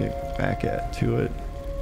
get back to it.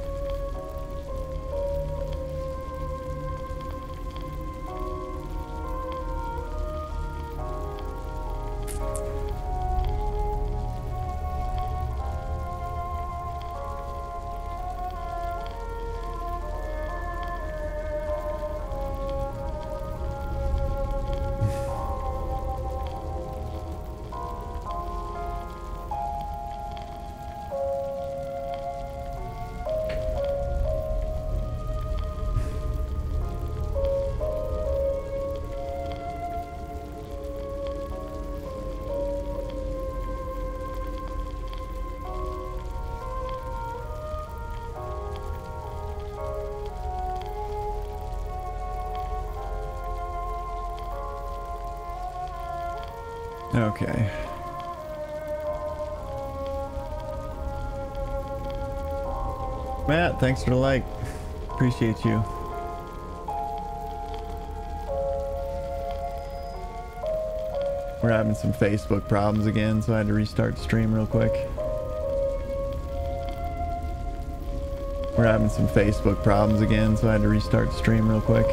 Okay. Matt, thanks for the like. Appreciate you. We're having some Facebook problems again, so I had to restart the stream real quick. We're having some Facebook problems again, so I had to restart the stream real quick.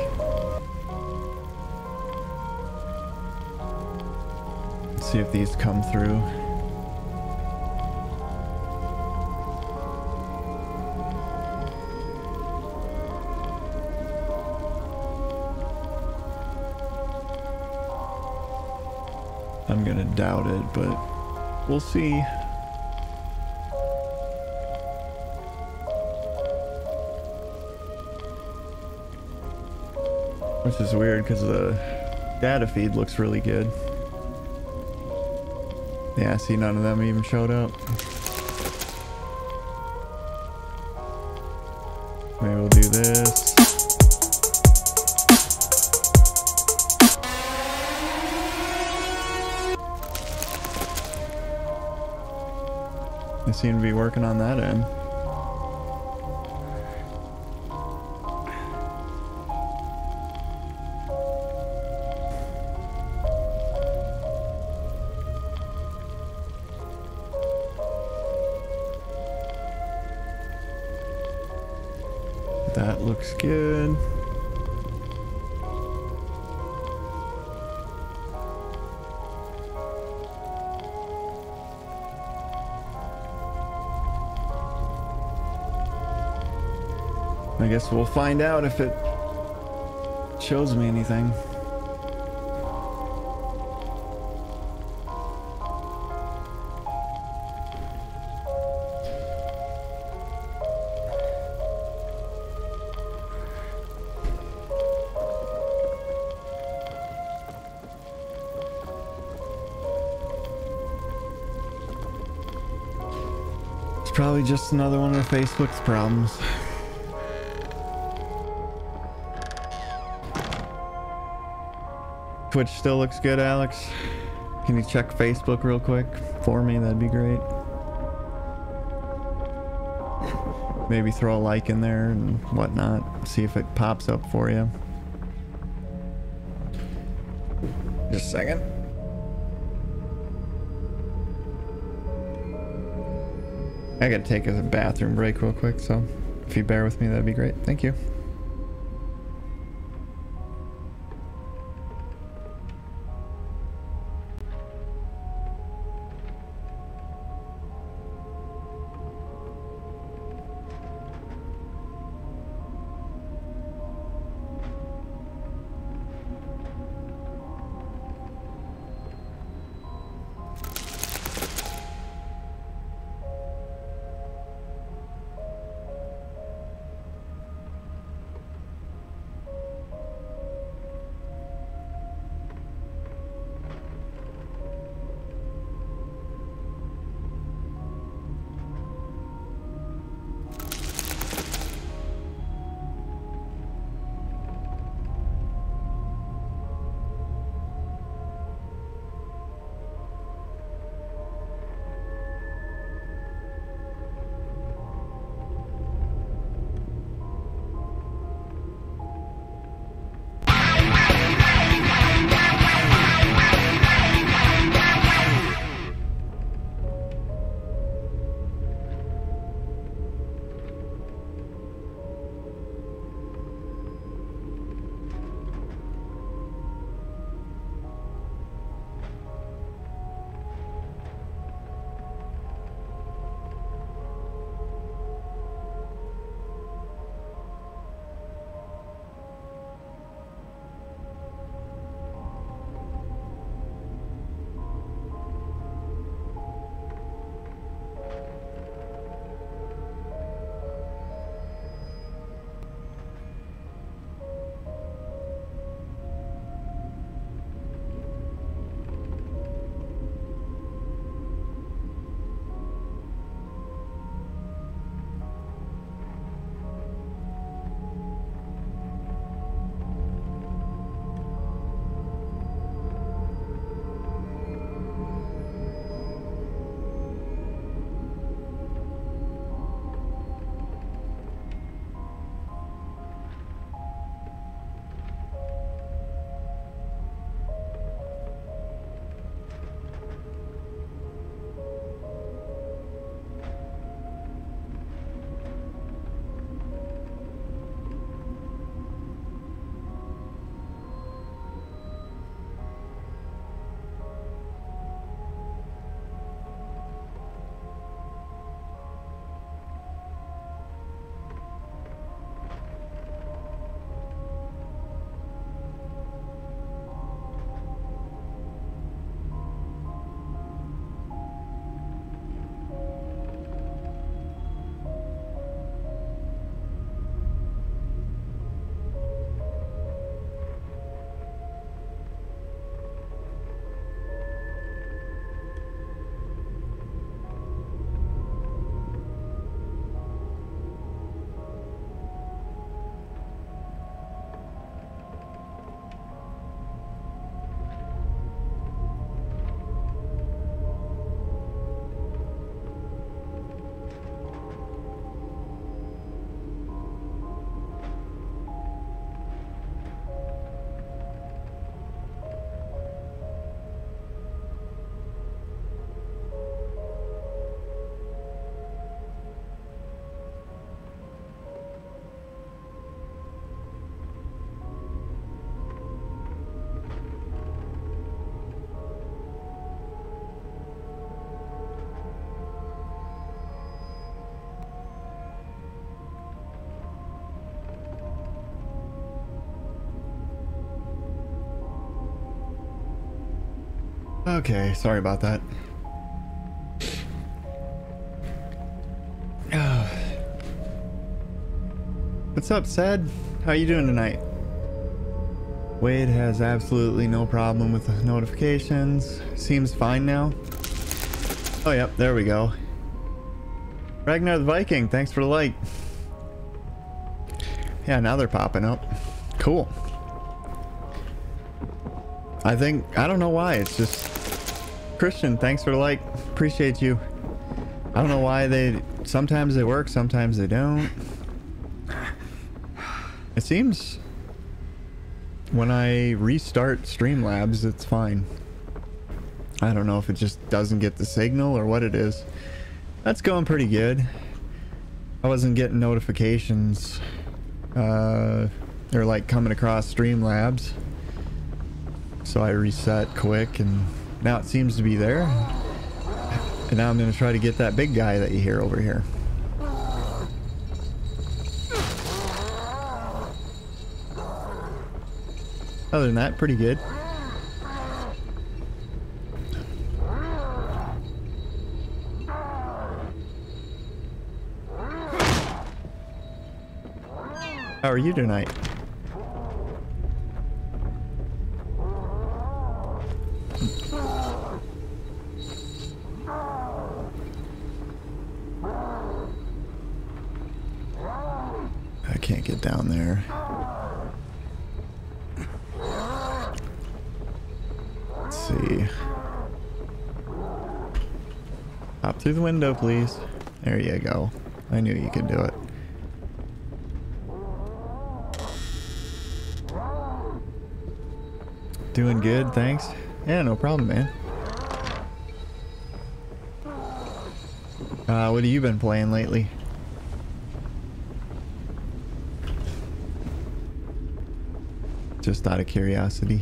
See if these come through. I'm gonna doubt it, but we'll see. Which is weird because the data feed looks really good. Yeah, see, none of them even showed up. Maybe we'll do this. They seem to be working on that end. That looks good. I guess we'll find out if it shows me anything. It's probably just another one of Facebook's problems. Twitch still looks good, Alex. Can you check Facebook real quick for me? That'd be great. Maybe throw a like in there and whatnot. See if it pops up for you. Just a second. I gotta take a bathroom break real quick, so if you bear with me, that'd be great. Thank you. Okay, sorry about that. What's up, Sad? How you doing tonight? Wade has absolutely no problem with the notifications. Seems fine now. Oh, yep, there we go. Ragnar the Viking, thanks for the like. Yeah, now they're popping up. Cool. I don't know why, it's just... Christian, thanks for the like. Appreciate you. I don't know why sometimes they work, sometimes they don't. It seems when I restart Streamlabs, it's fine. I don't know if it just doesn't get the signal or what it is. That's going pretty good. I wasn't getting notifications. They're like coming across Streamlabs. So I reset quick and now it seems to be there. And now I'm going to try to get that big guy that you hear over here. Other than that, pretty good. How are you tonight? I can't get down there. Let's see. Hop through the window, please. There you go. I knew you could do it. Doing good, thanks. Yeah, no problem, man. What have you been playing lately? Just out of curiosity.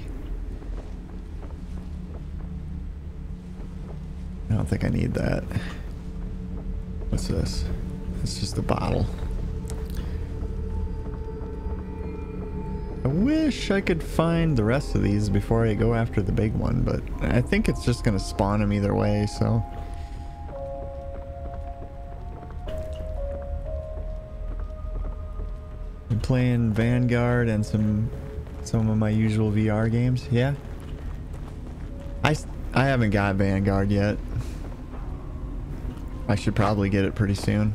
I don't think I need that. What's this? It's just a bottle. I wish I could find the rest of these before I go after the big one, but I think it's just gonna spawn them either way, so. I'm playing Vanguard and some of my usual VR games. Yeah. I haven't got Vanguard yet. I should probably get it pretty soon.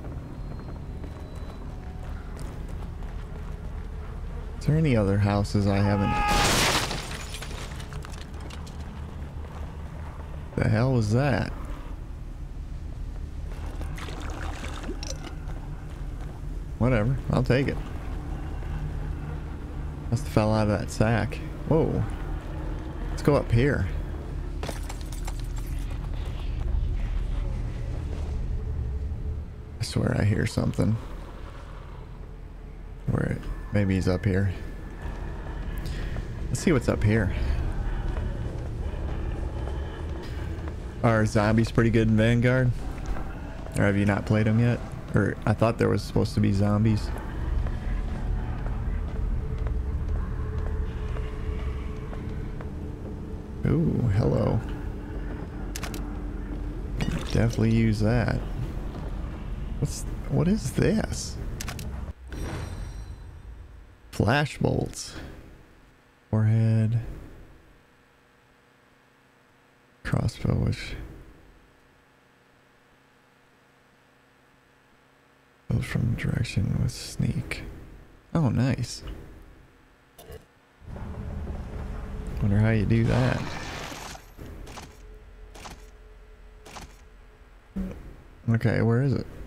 Is there any other houses I haven't? The hell was that? Whatever, I'll take it. Must have fell out of that sack. Whoa. Let's go up here. I swear I hear something. Where? Maybe he's up here. Let's see what's up here. Are zombies pretty good in Vanguard? Or have you not played them yet? Or I thought there was supposed to be zombies. Ooh, hello. Definitely use that. What is this? Flash bolts. Forehead. Crossbow, which goes from direction with sneak. Oh, nice. Wonder how you do that. Okay, where is it?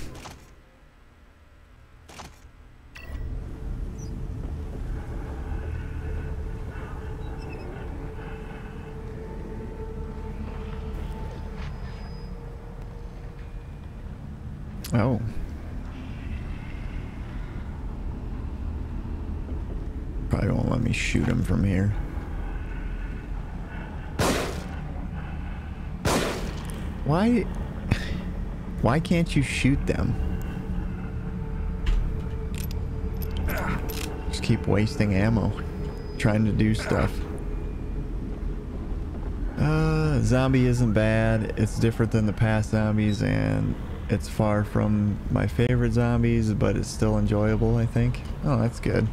Oh. Probably won't let me shoot him from here. Why can't you shoot them? Just keep wasting ammo trying to do stuff. Zombie isn't bad. It's different than the past zombies, and it's far from my favorite zombies, but it's still enjoyable, I think. Oh, that's good.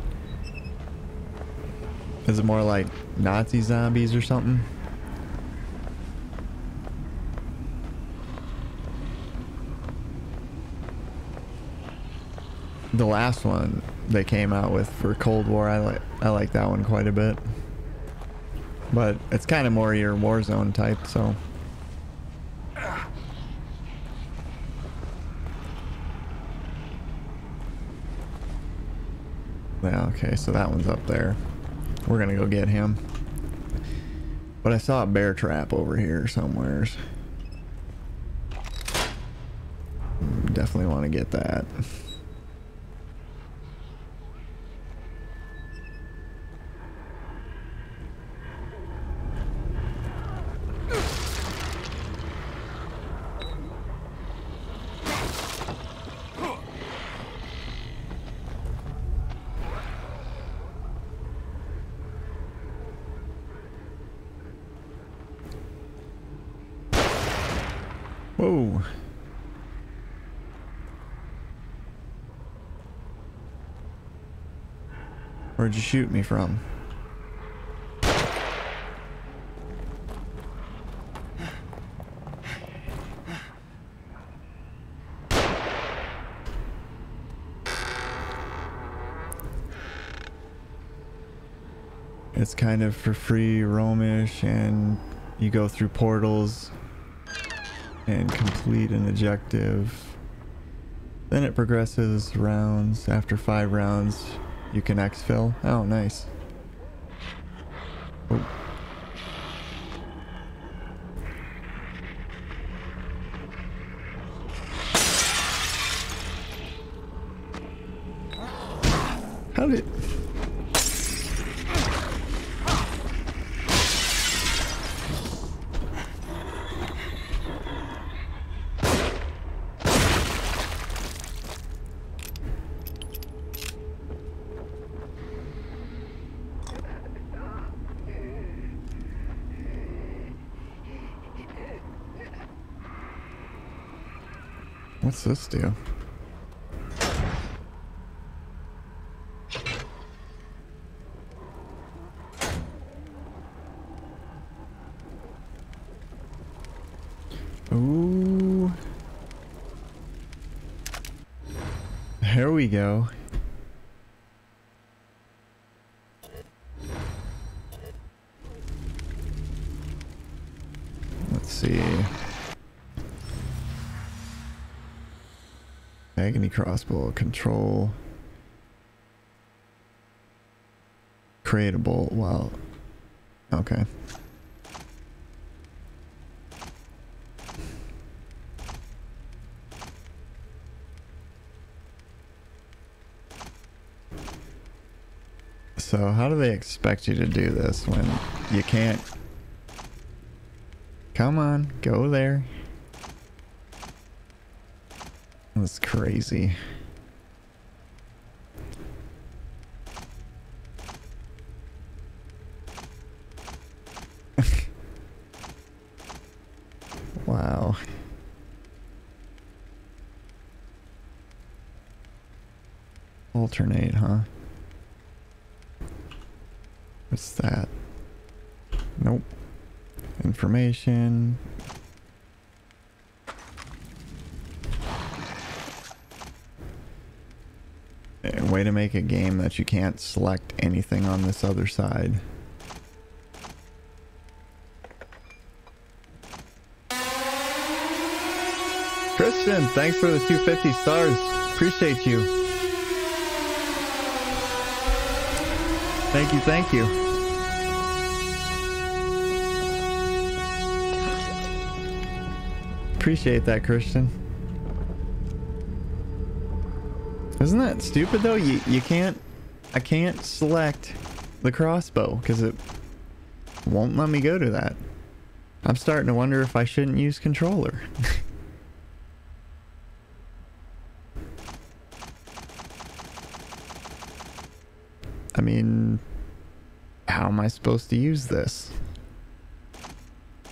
Is it more like Nazi zombies or something? The last one they came out with for Cold War, I like that one quite a bit. But it's kind of more your Warzone type, so. Yeah, okay, so that one's up there. We're gonna go get him. But I saw a bear trap over here somewheres. Definitely want to get that. Whoa. Where'd you shoot me from? It's kind of for free roamish, and you go through portals and complete an objective. Then it progresses rounds. After 5 rounds, you can exfil. Oh, nice. Oh. How did... What's this do? Ooh. There we go. Let's see. Agony crossbow, control. Creatable, wow. Okay. So how do they expect you to do this when you can't? Come on, go there. That's crazy. Wow. Alternate, huh? What's that? Nope. Information. Way to make a game that you can't select anything on this other side. Christian, thanks for the 250 stars. Appreciate you. Thank you, thank you. Appreciate that, Christian. Isn't that stupid though? You can't... I can't select the crossbow because it won't let me go to that. I'm starting to wonder if I shouldn't use controller. I mean, how am I supposed to use this?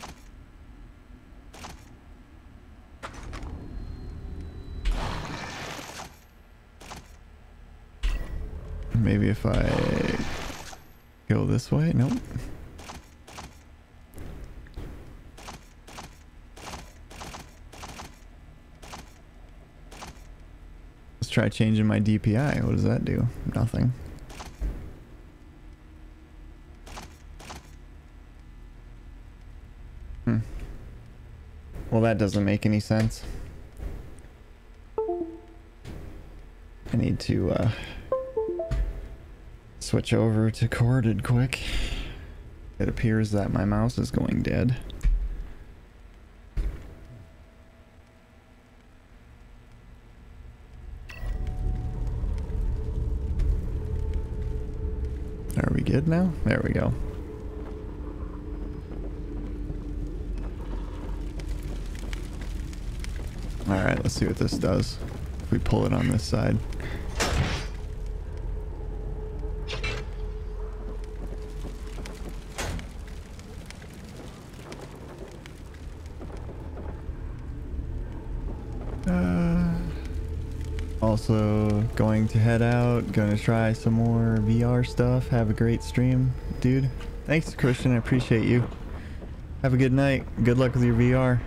Maybe if I go this way? Nope. Let's try changing my DPI. What does that do? Nothing. Well, that doesn't make any sense. I need to switch over to corded quick. It appears that my mouse is going dead. Are we good now? There we go. Alright, let's see what this does. If we pull it on this side. Also going to head out, gonna try some more VR stuff. Have a great stream, dude. Thanks, Christian, I appreciate you. Have a good night. Good luck with your VR.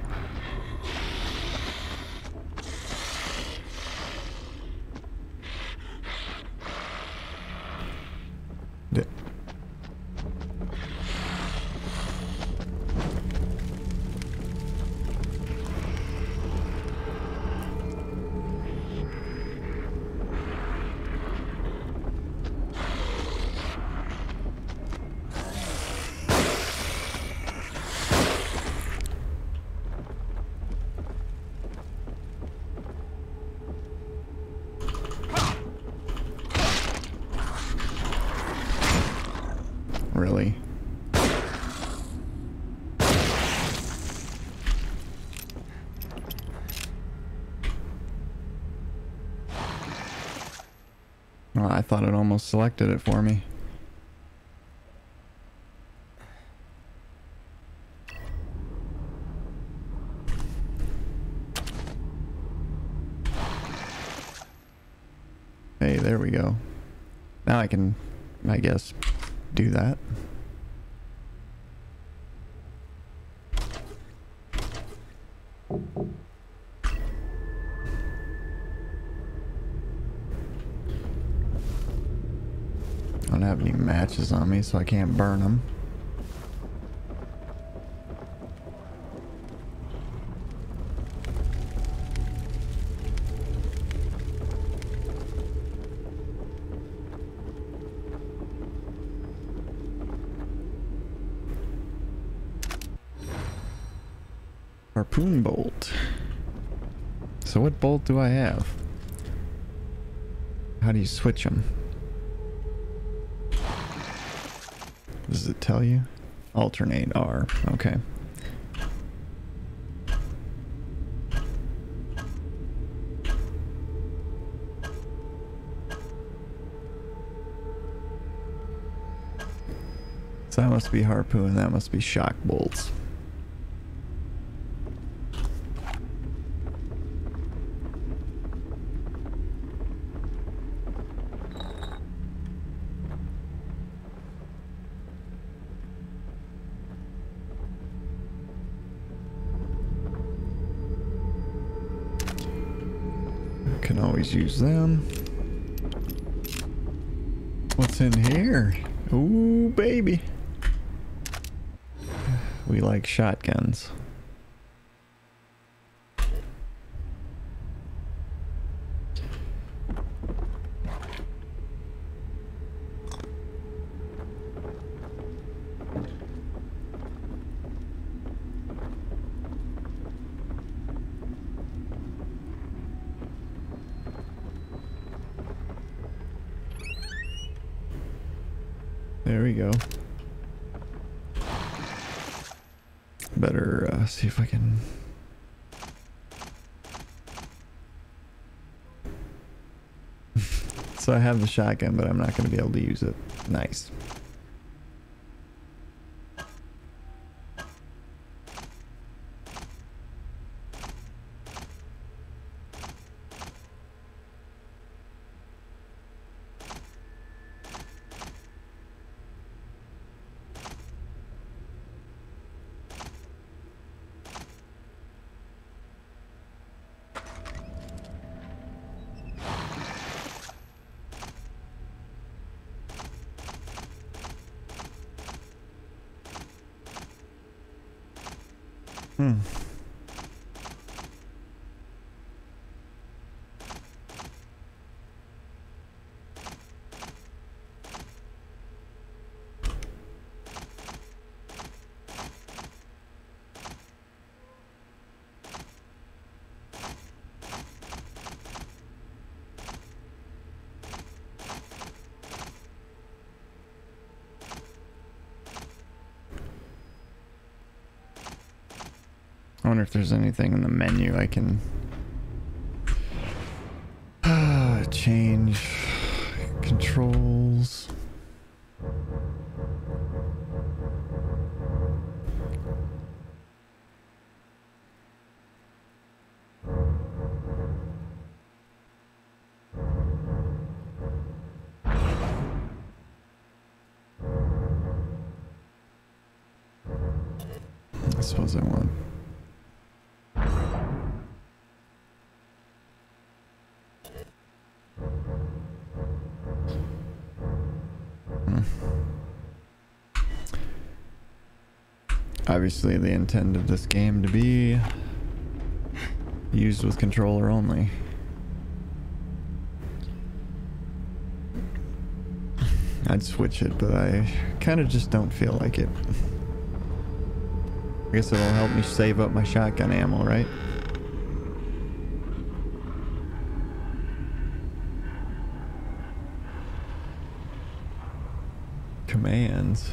Really? Oh, I thought it almost selected it for me. Hey, there we go. Now I can, I guess, do that. I don't have any matches on me, so I can't burn them. Harpoon bolt. So what bolt do I have? How do you switch them? Does it tell you? Alternate R. Okay. So that must be harpoon, that must be shock bolts. Can always use them. What's in here? Ooh, baby. We like shotguns. There we go. Better see if I can... So I have the shotgun, but I'm not going to be able to use it. Nice. I wonder if there's anything in the menu I can change controls. I suppose I want. Obviously, they intended this game to be used with controller only. I'd switch it, but I kind of just don't feel like it. I guess it'll help me save up my shotgun ammo, right? Commands.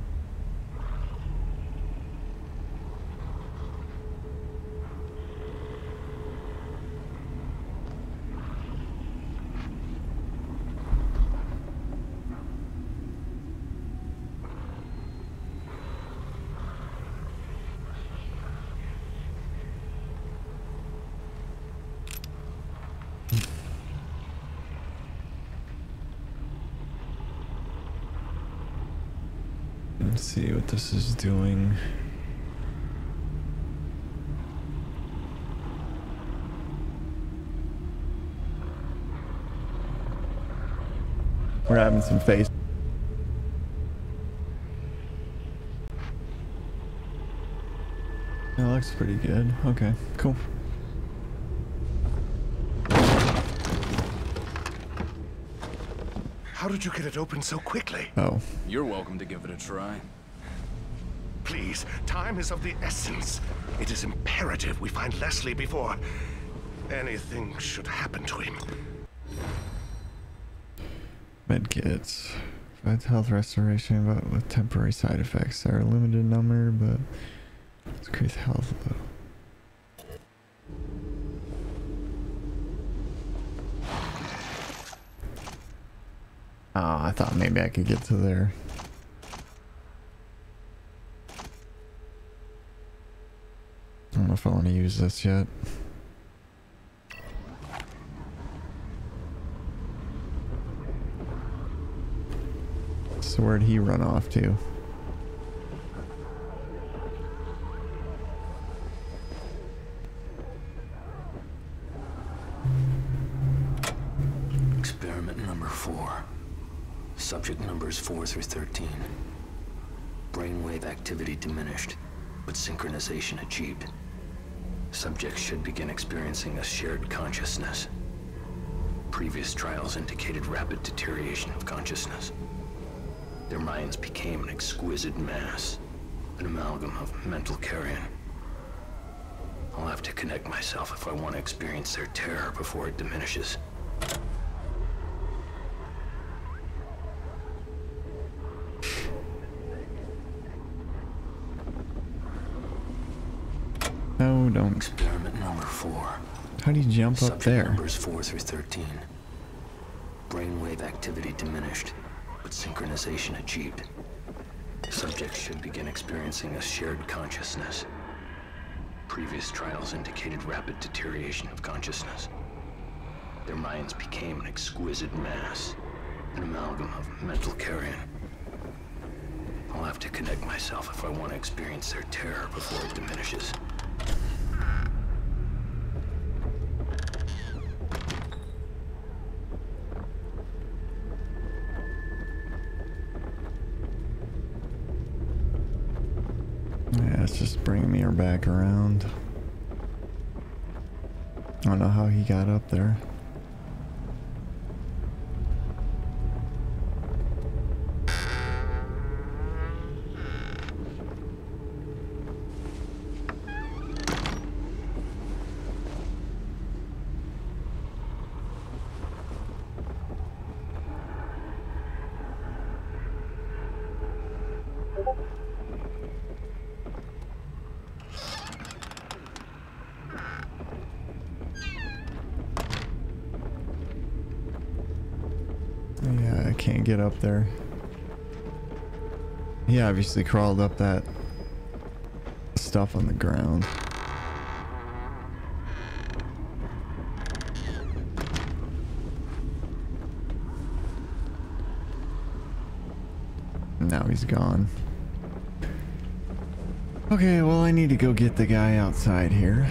Let's see what this is doing. We're having some face. That looks pretty good. Okay, cool. How did you get it open so quickly? Oh. You're welcome to give it a try. Please, time is of the essence. It is imperative we find Leslie before anything should happen to him. Medkits. Provides health restoration, but with temporary side effects. There are a limited number, but increase health low. Oh, I thought maybe I could get to there. I don't know if I want to use this yet. So where'd he run off to? Experiment number 4. Subject numbers 4 through 13. Brainwave activity diminished, but synchronization achieved. Subjects should begin experiencing a shared consciousness. Previous trials indicated rapid deterioration of consciousness. Their minds became an exquisite mass, an amalgam of mental carrion. I'll have to connect myself if I want to experience their terror before it diminishes. No, don't. Experiment number 4. How do you jump up Subject there? Numbers 4 through 13. Brainwave activity diminished, but synchronization achieved. Subjects should begin experiencing a shared consciousness. Previous trials indicated rapid deterioration of consciousness. Their minds became an exquisite mass, an amalgam of mental carrion. I'll have to connect myself if I want to experience their terror before it diminishes. Yeah, That's just bringing me back around. I don't know how he got up there. Yeah, I can't get up there. He obviously crawled up that stuff on the ground. Now he's gone. Okay, well, I need to go get the guy outside here.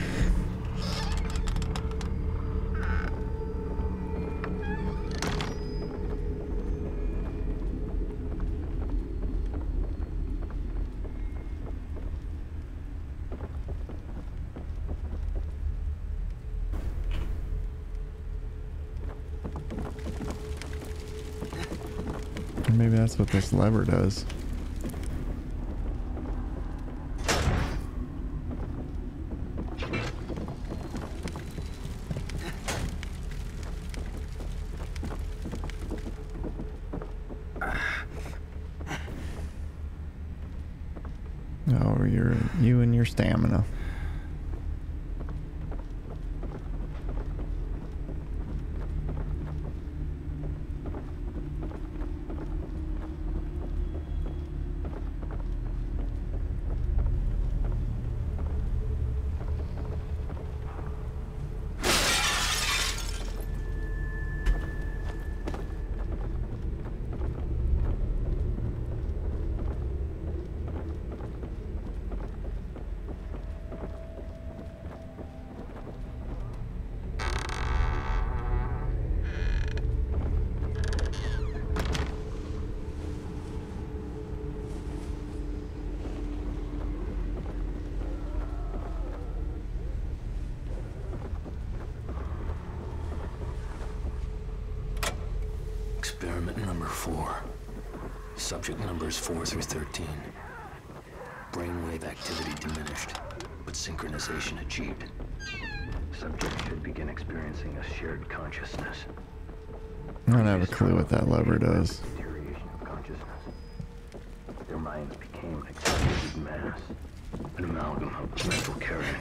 Maybe that's what this lever does. Oh, you and your stamina. Experiment number 4. Subject numbers 4 through 13. Brainwave activity diminished, but synchronization achieved. Subject should begin experiencing a shared consciousness. I don't have a clue what that lever does. Deterioration of consciousness. Their minds became an exploded mass, an amalgam of mental carrion.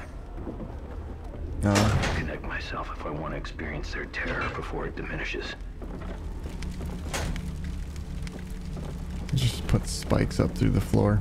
I connect myself if I want to experience their terror before it diminishes. Just put spikes up through the floor.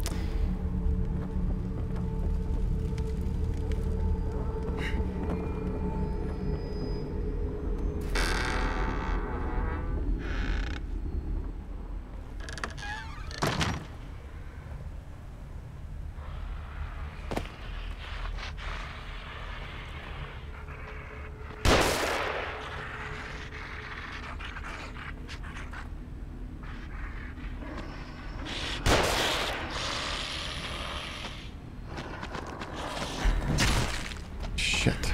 Shit.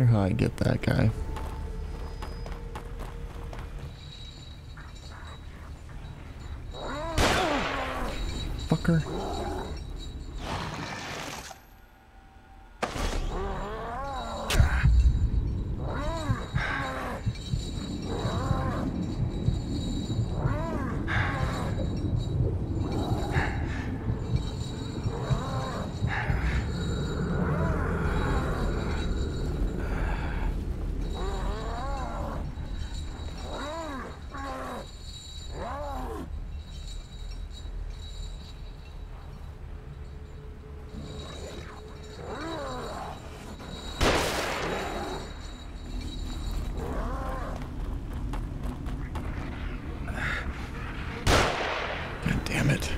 wonder how I get that guy. Fucker. Damn it.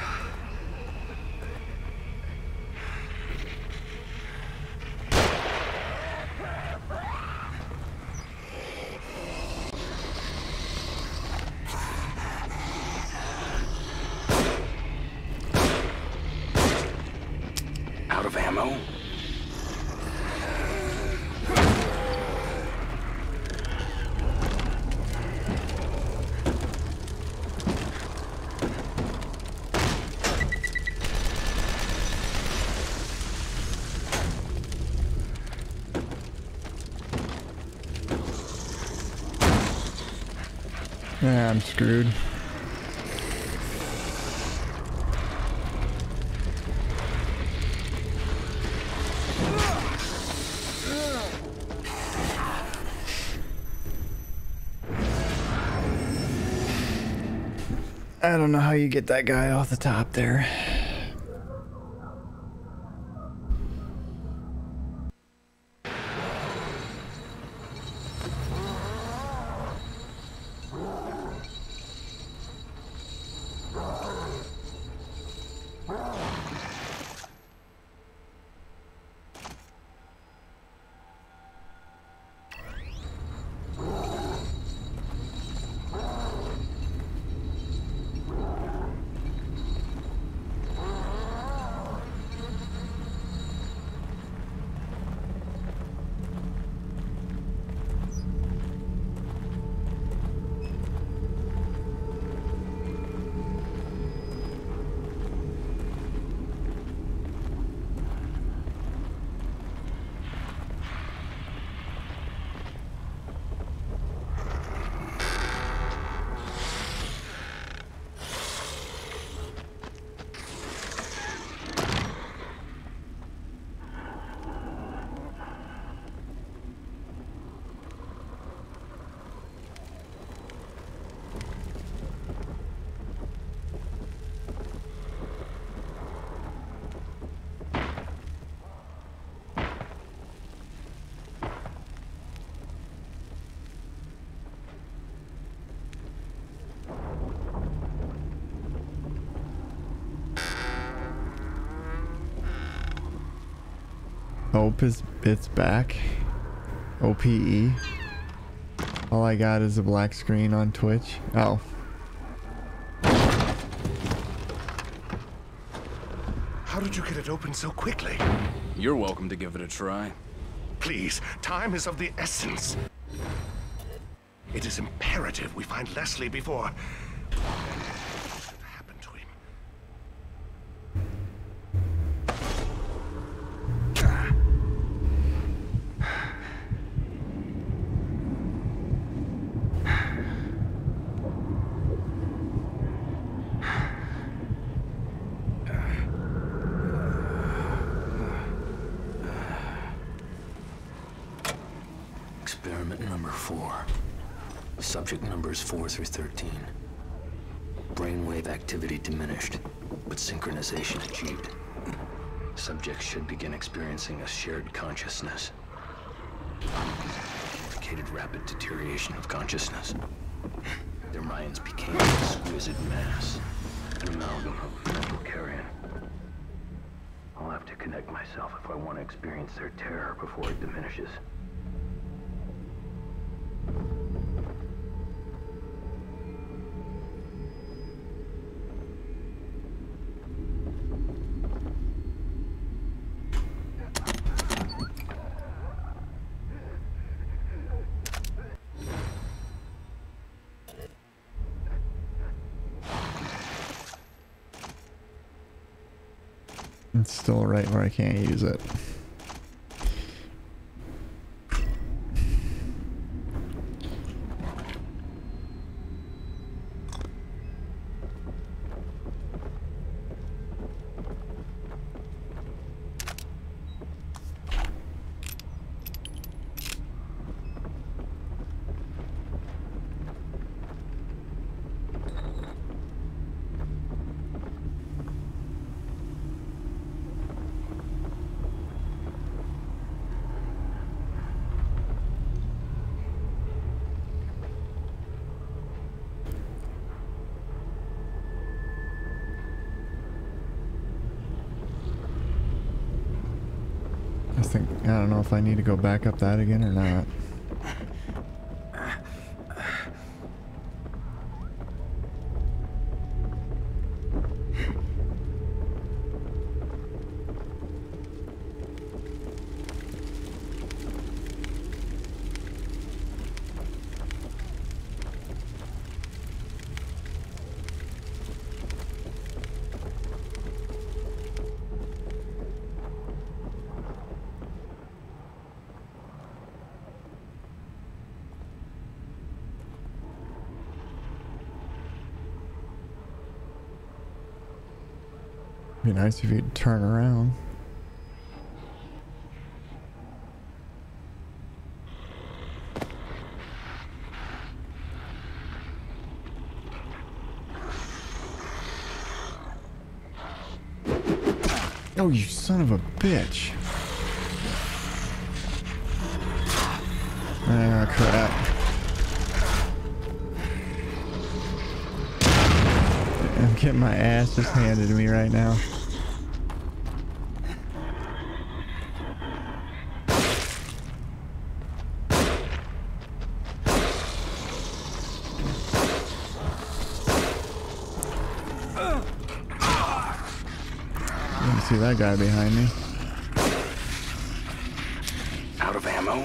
Out of ammo? Yeah, I'm screwed. I don't know how you get that guy off the top there. Hope is it's back. OPE. All I got is a black screen on Twitch. Oh. How did you get it open so quickly? You're welcome to give it a try. Please, time is of the essence. It is imperative we find Leslie before... What should happen to him? Experiment number 4. Subject numbers 4 through 13. Brainwave activity diminished, but synchronization achieved. Subjects should begin experiencing a shared consciousness. Indicated rapid deterioration of consciousness. Their minds became an exquisite mass, an amalgam of mental carrion. I'll have to connect myself if I want to experience their terror before it diminishes. It's still right where I can't use it. I don't know if I need to go back up that again or not. Be nice if you'd turn around. Oh, you son of a bitch. Ah, crap. I'm getting my ass just handed to me right now. See that guy behind me. Out of ammo?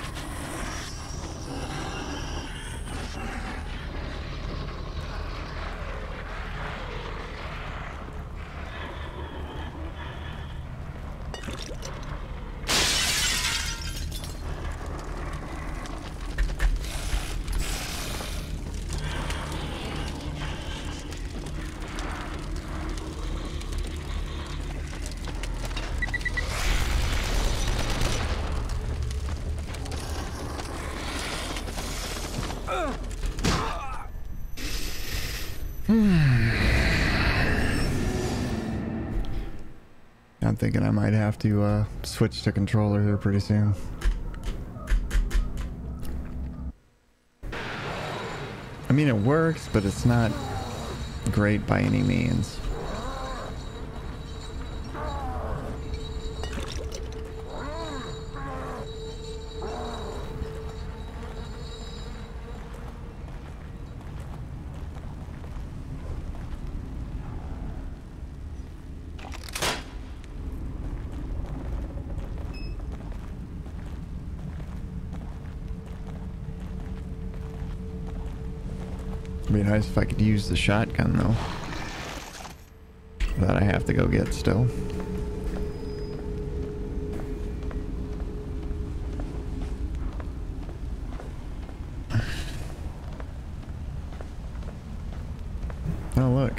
I'm thinking I might have to switch to controller here pretty soon. I mean, it works, but it's not great by any means. It'd be nice if I could use the shotgun though. That I have to go get still. Oh look.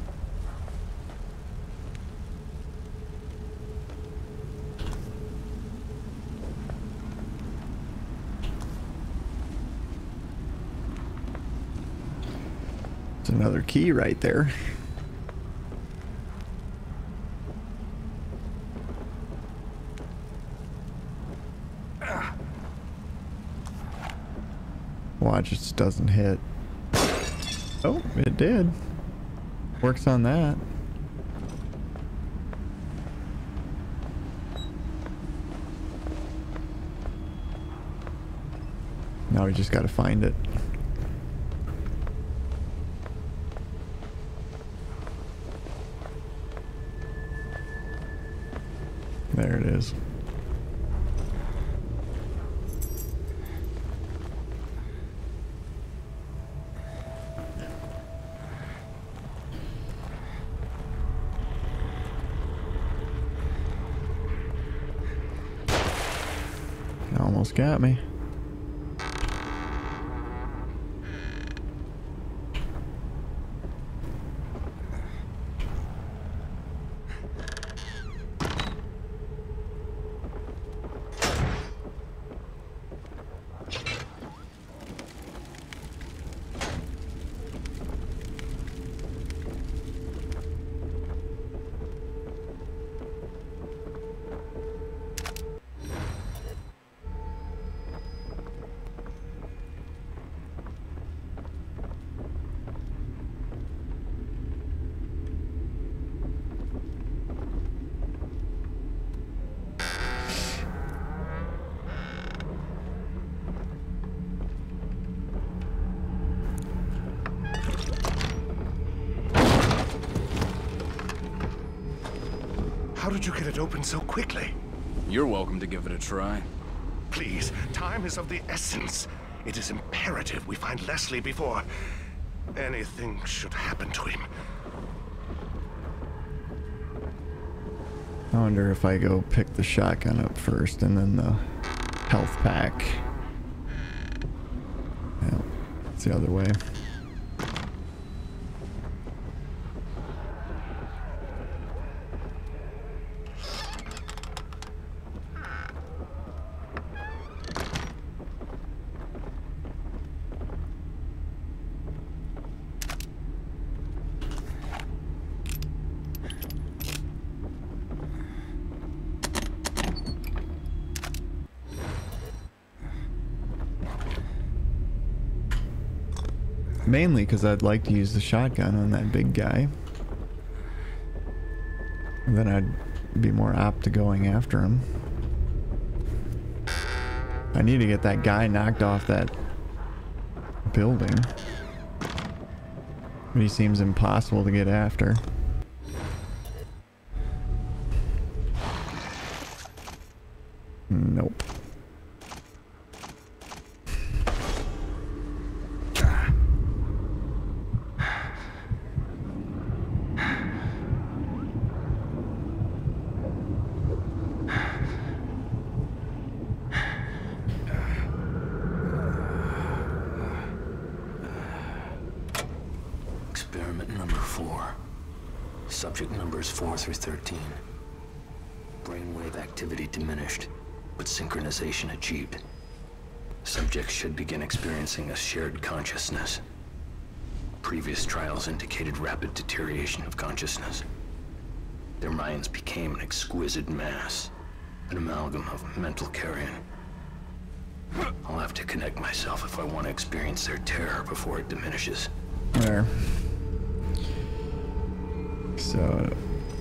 It's another key right there. Watch, it just doesn't hit. Oh, it did. Works on that. Now we just gotta find it. There it is. almost got me. How did you get it open so quickly? You're welcome to give it a try. Please, time is of the essence. It is imperative we find Leslie before anything should happen to him. I wonder if I go pick the shotgun up first and then the health pack. Yeah, it's the other way. Mainly because I'd like to use the shotgun on that big guy. And then I'd be more apt to going after him. I need to get that guy knocked off that building. But he seems impossible to get after. Nope. Experiment number 4. Subject numbers 4 through 13. Brainwave activity diminished, but synchronization achieved. Subjects should begin experiencing a shared consciousness. Previous trials indicated rapid deterioration of consciousness. Their minds became an exquisite mass, an amalgam of mental carrion. I'll have to connect myself if I want to experience their terror before it diminishes. There. So...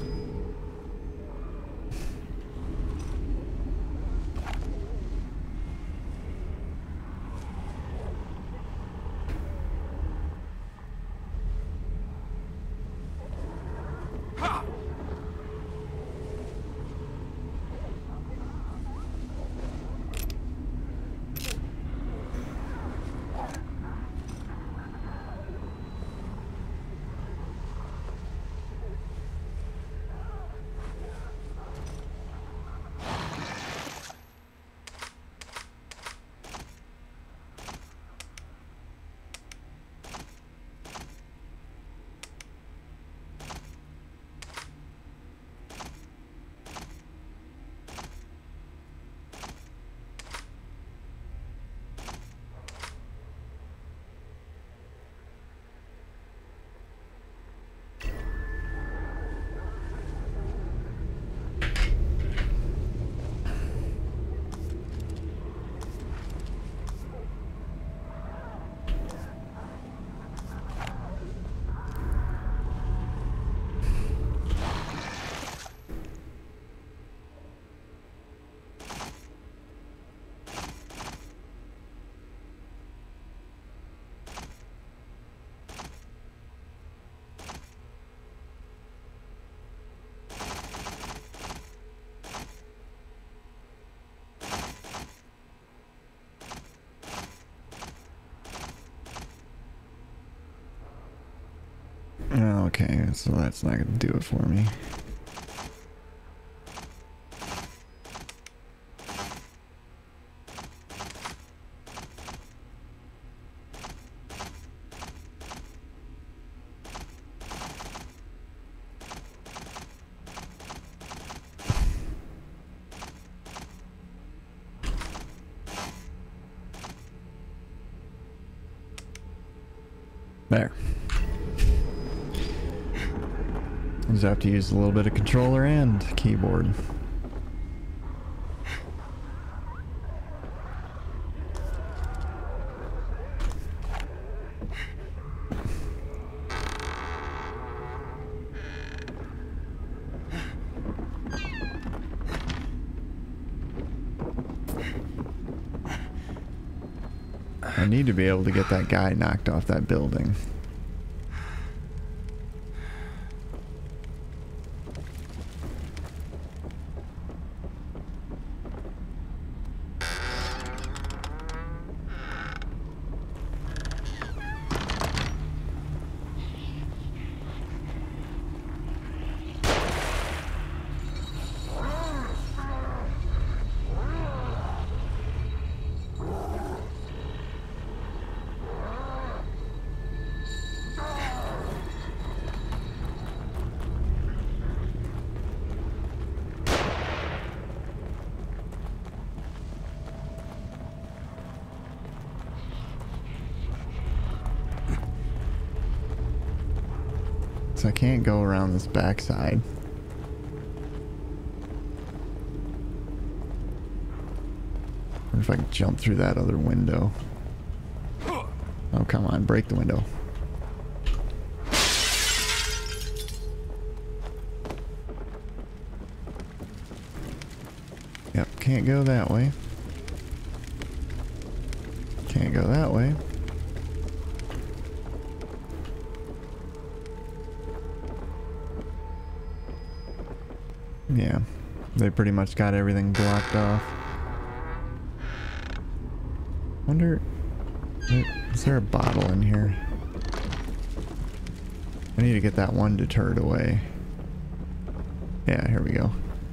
Okay, so that's not going to do it for me. There. Just have to use a little bit of controller and keyboard. I need to be able to get that guy knocked off that building. I can't go around this backside. What if I can jump through that other window? Oh, come on, break the window. Yep, can't go that way. Can't go that way. Yeah, they pretty much got everything blocked off. Wonder, is there a bottle in here? I need to get that one deterred away. Yeah, here we go.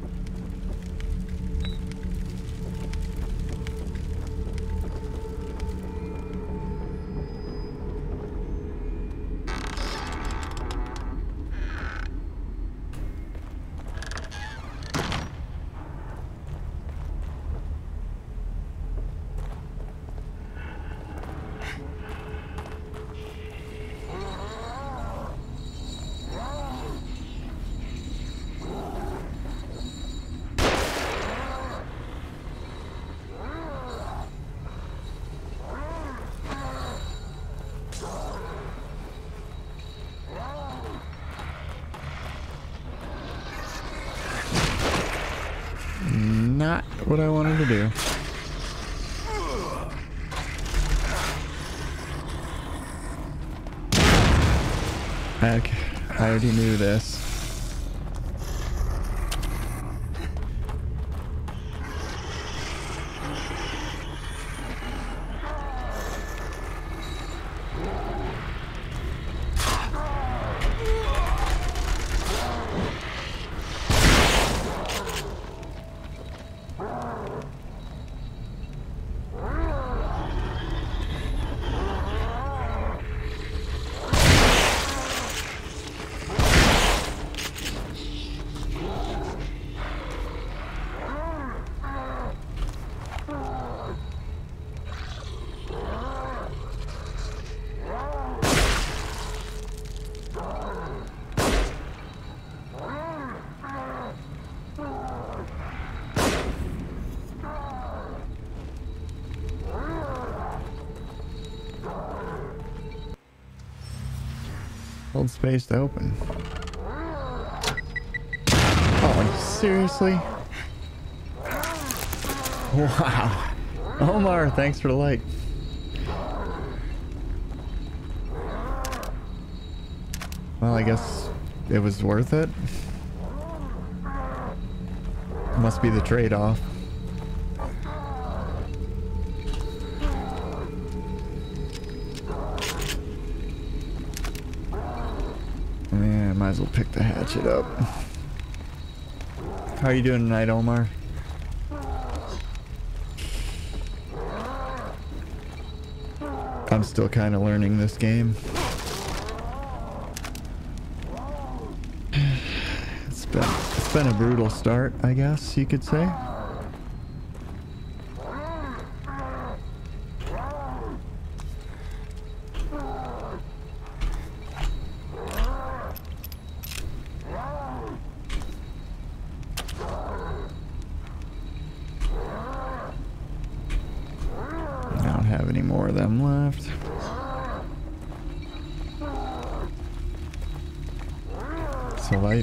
Not what I wanted to do. Heck, I already knew this. Hold space to open. Oh, seriously? Wow. Omar, thanks for the like. Well, I guess it was worth it. Must be the trade-off. Yeah, might as well pick the hatchet up. How are you doing tonight, Omar? I'm still kind of learning this game. It's been a brutal start, I guess you could say. have any more of them left. So light.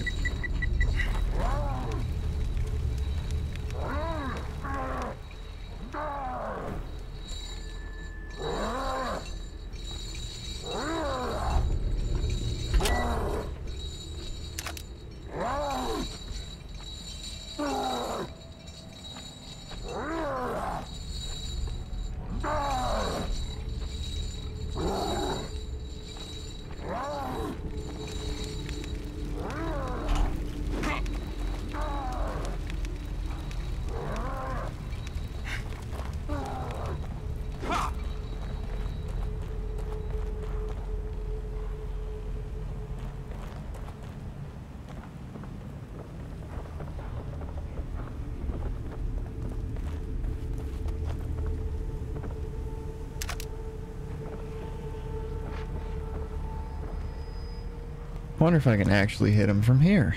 Wonder if I can actually hit him from here.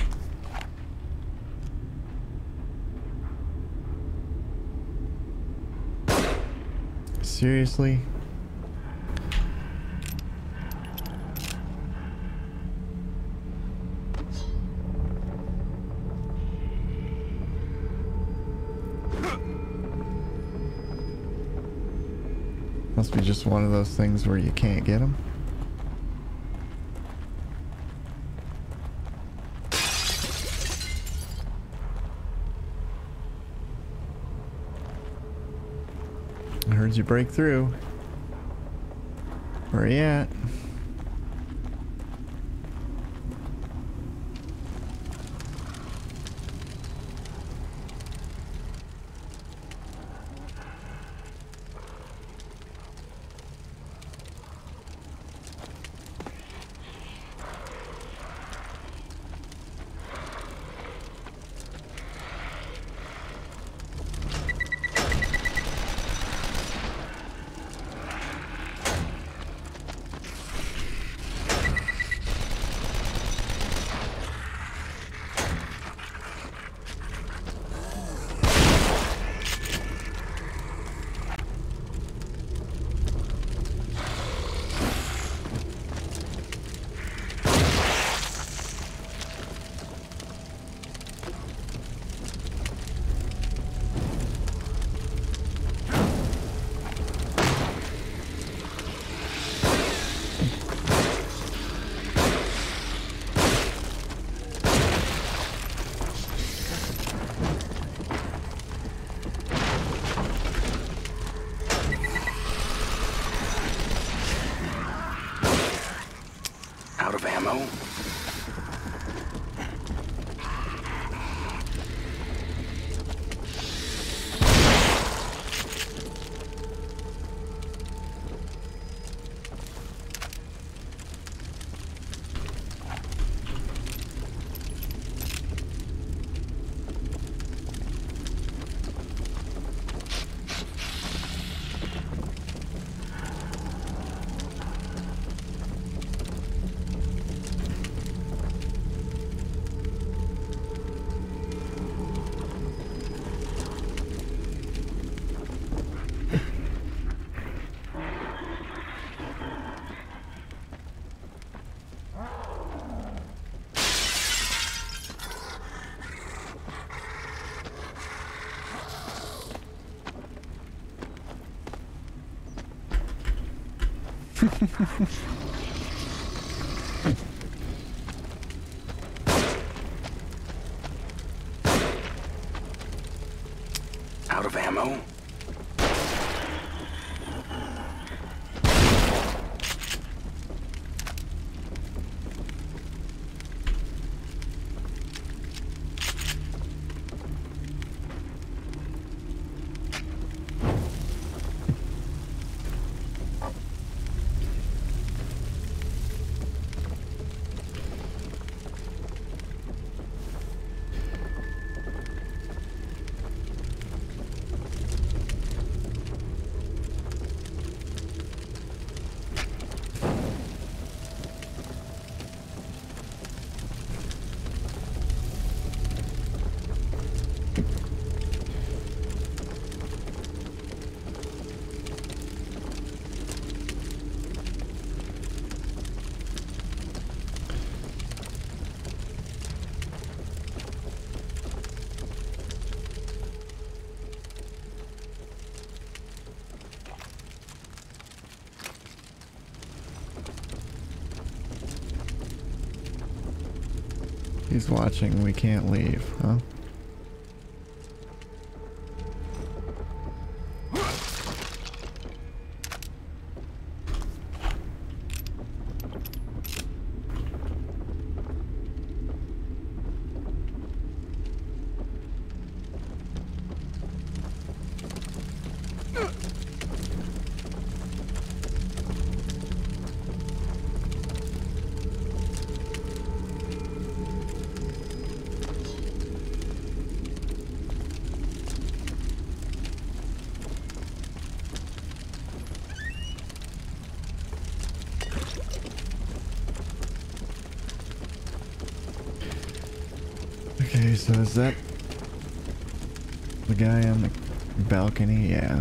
Seriously? Must be just one of those things where you can't get them. I heard you break through. Where are you at? Out of ammo? Out of ammo? He's watching. We can't leave, huh? Okay, so is that the guy on the balcony? Yeah.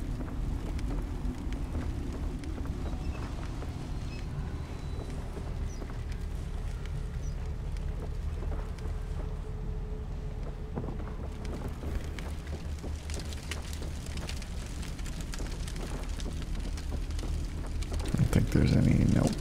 I don't think there's any. Nope.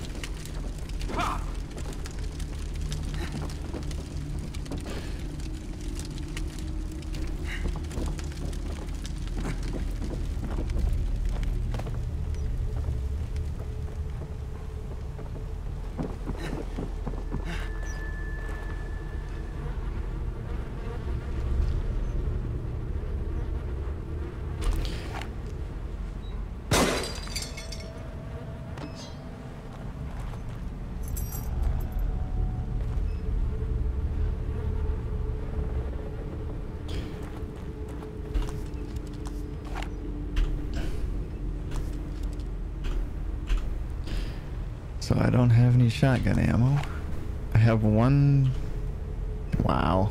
So I don't have any shotgun ammo. I have one. Wow.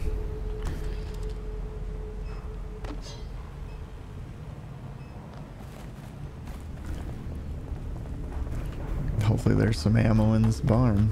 Hopefully there's some ammo in this barn.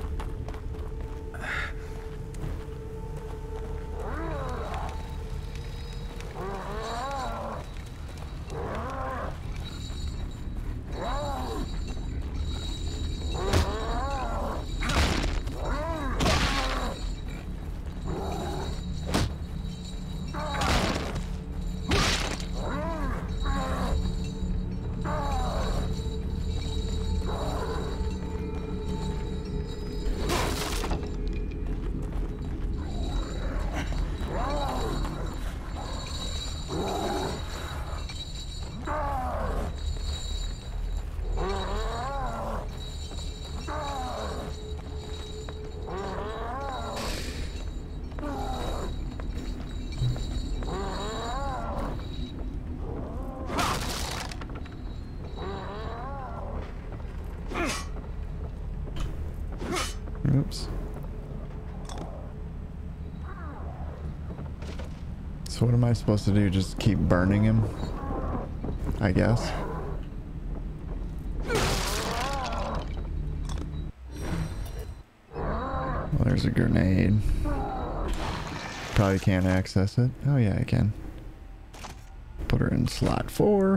Oops. So what am I supposed to do? Just keep burning him? I guess. Well, there's a grenade. Probably can't access it. Oh yeah, I can. Put her in slot 4.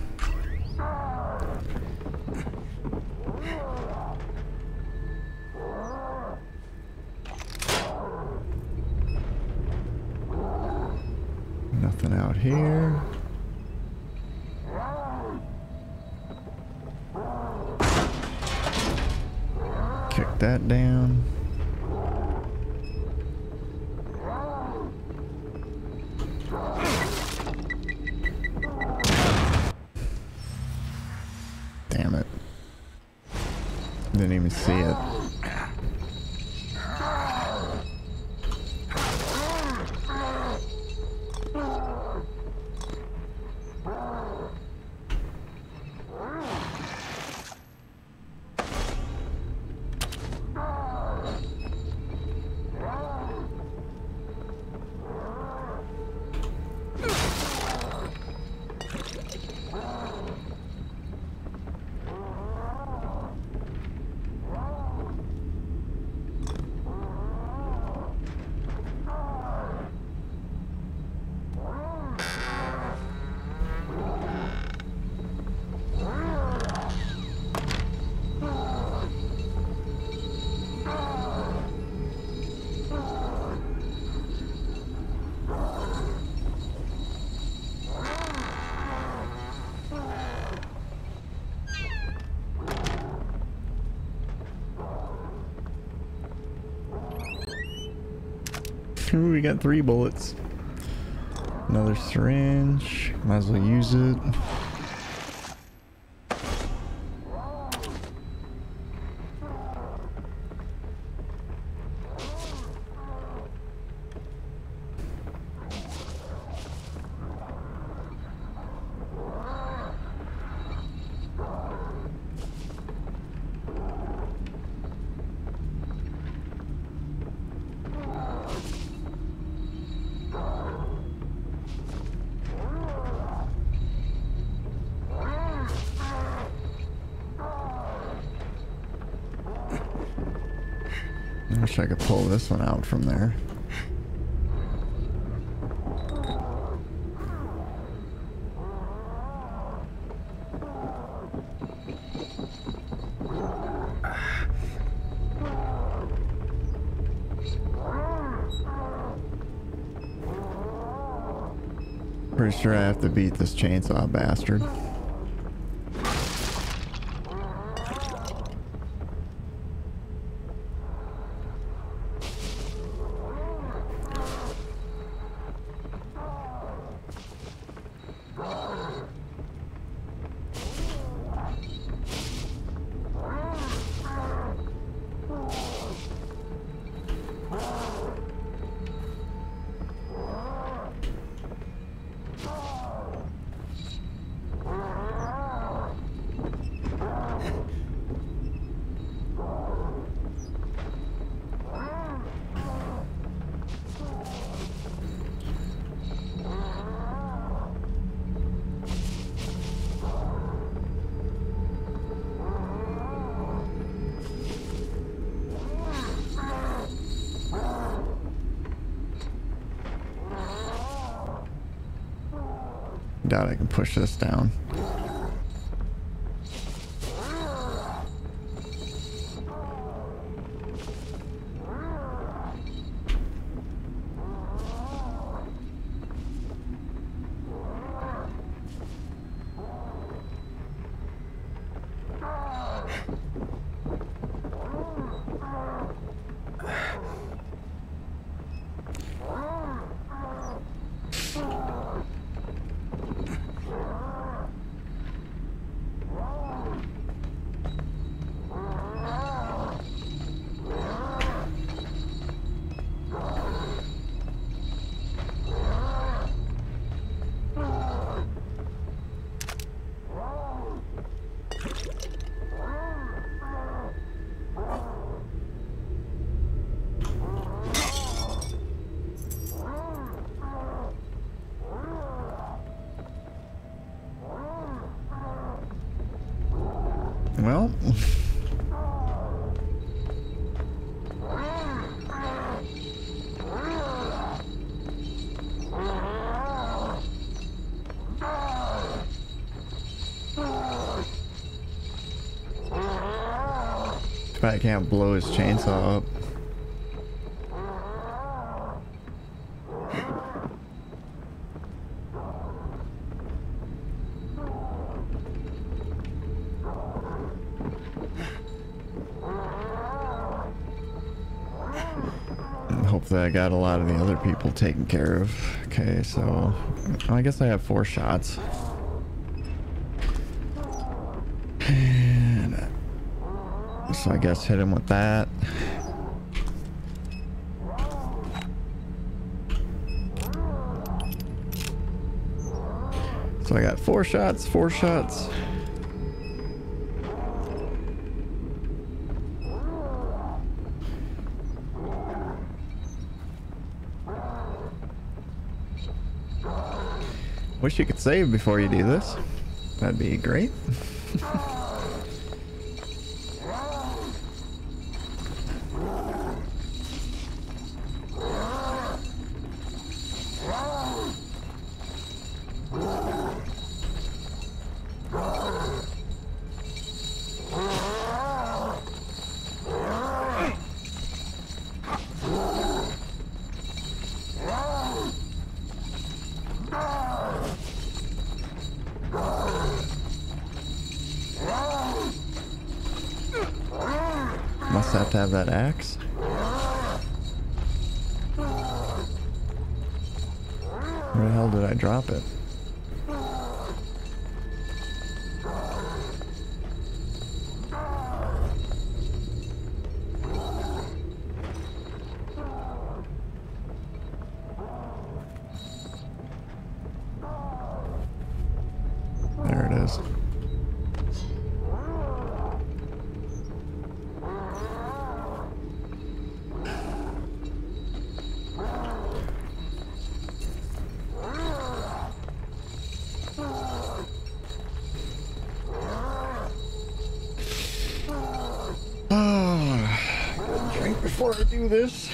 Nothing out here. Kick that down. Damn it. Didn't even see it. Ooh, we got 3 bullets. Another syringe. Might as well use it. I wish I could pull this one out from there. Pretty sure I have to beat this chainsaw bastard. Doubt I can push this down. Well, if I can't blow his chainsaw up. Hopefully I got a lot of the other people taken care of. Okay, so I guess I have 4 shots. And so I guess hit him with that. So I got 4 shots, 4 shots. Wish you could save before you do this. That'd be great. Must have to have that axe. Where the hell did I drop it? There it is. Drink before I do this.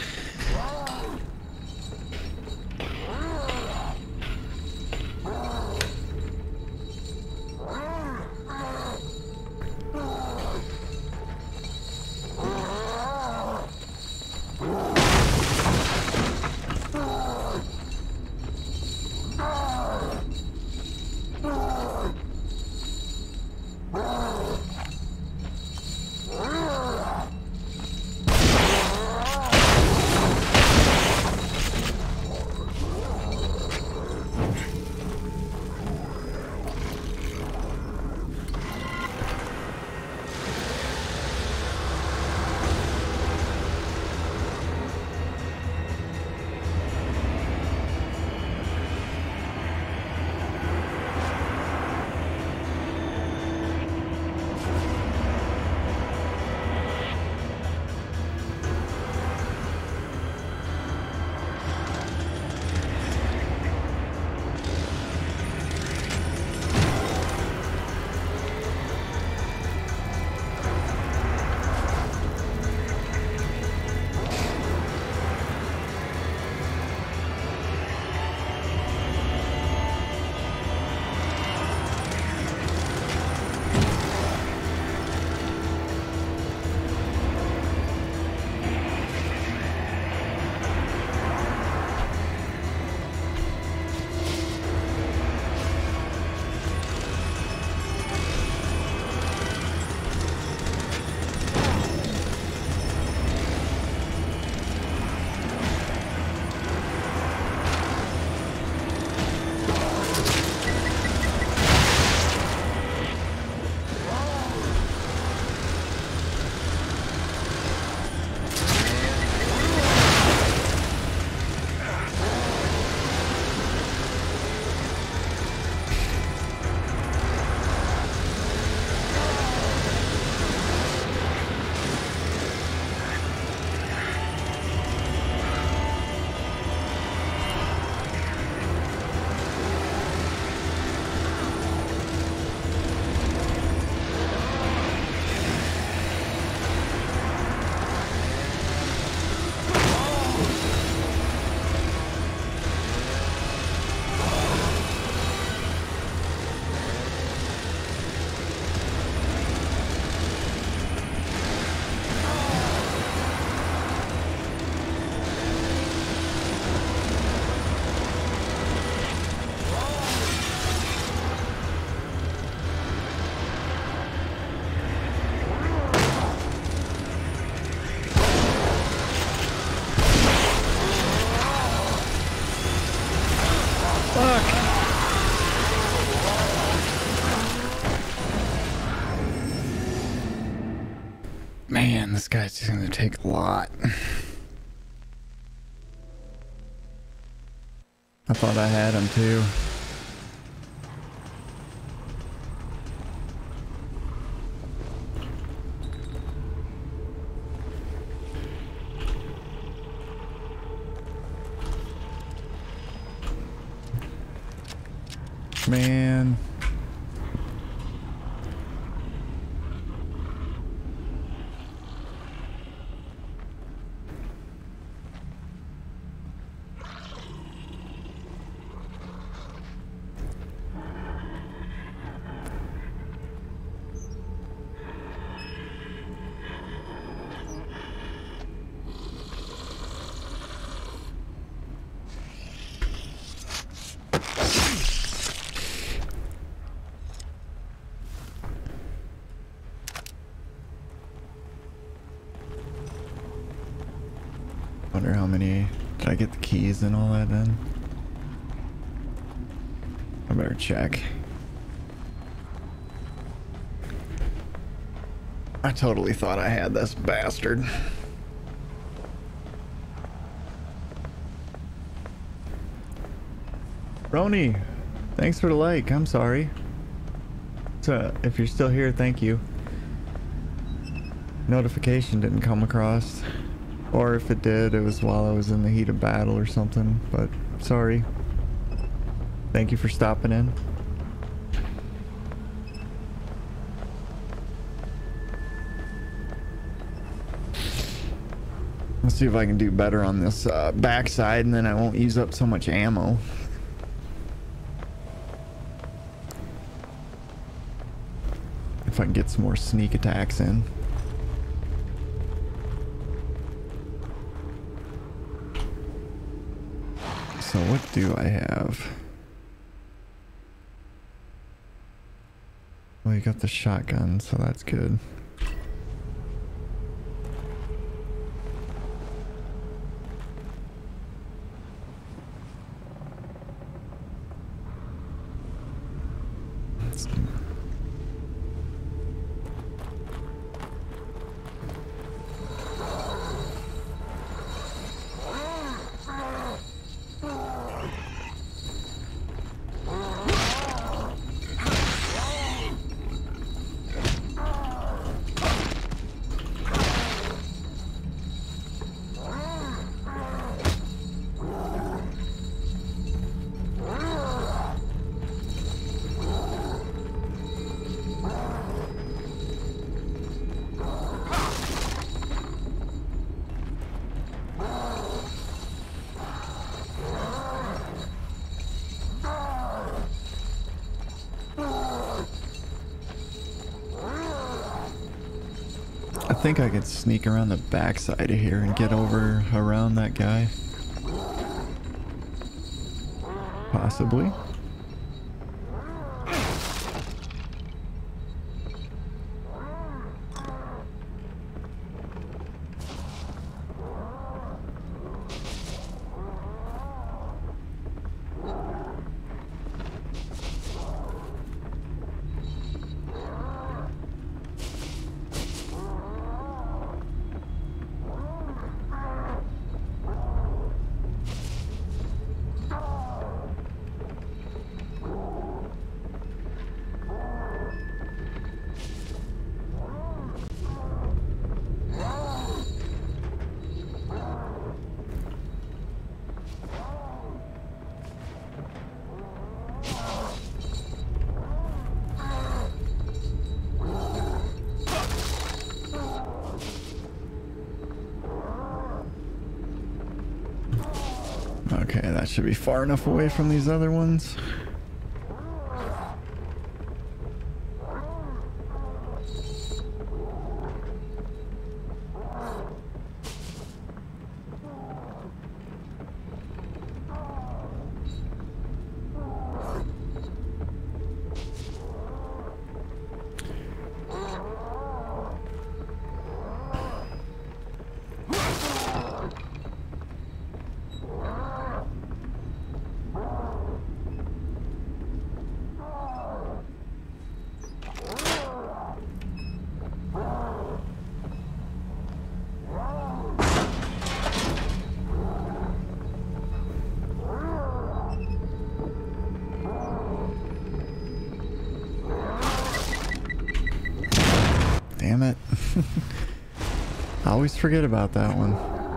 Man, this guy's just gonna take a lot. I thought I had him too. Man. Wonder how many, did I get the keys and all that then? I better check. I totally thought I had this bastard. Roni, thanks for the like. I'm sorry. So if you're still here, thank you. Notification didn't come across. Or if it did, it was while I was in the heat of battle or something. But sorry. Thank you for stopping in. Let's see if I can do better on this backside, and then I won't use up so much ammo. If I can get some more sneak attacks in. So what do I have? Well, you got the shotgun, so that's good. I think I could sneak around the backside of here and get over around that guy. Possibly. Okay, that should be far enough away from these other ones. Damn it. I always forget about that one.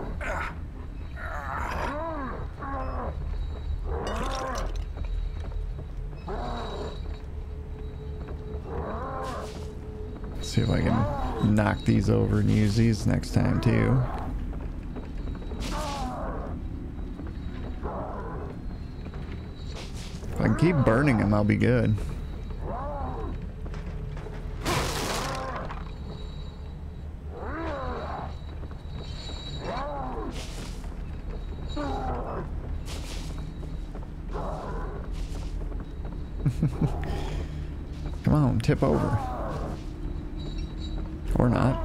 See if I can knock these over and use these next time too. If I can keep burning them, I'll be good. Come on, tip over. Or not.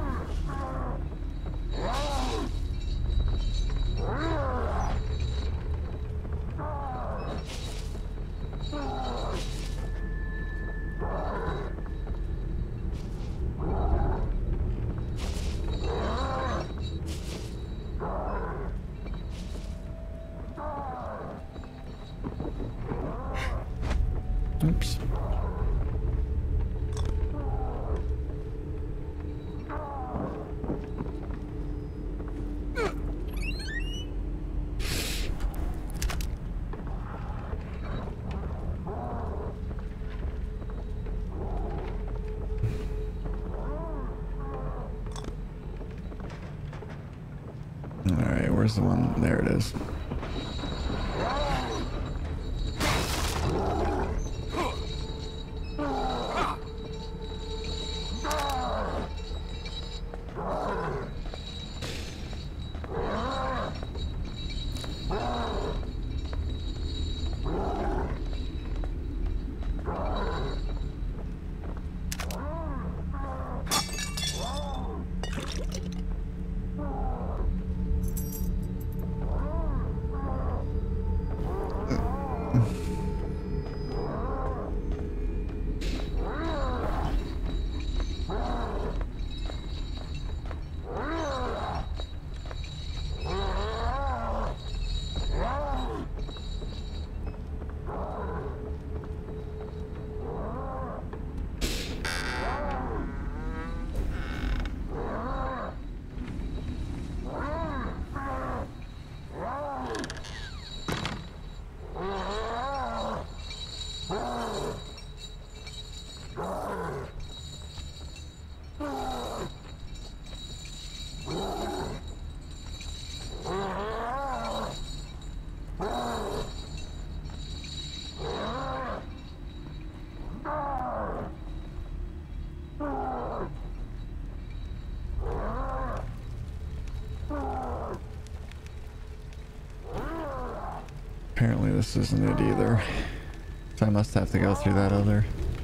Alright, where's the one? There it is. Apparently this isn't it either. So I must have to go through that other.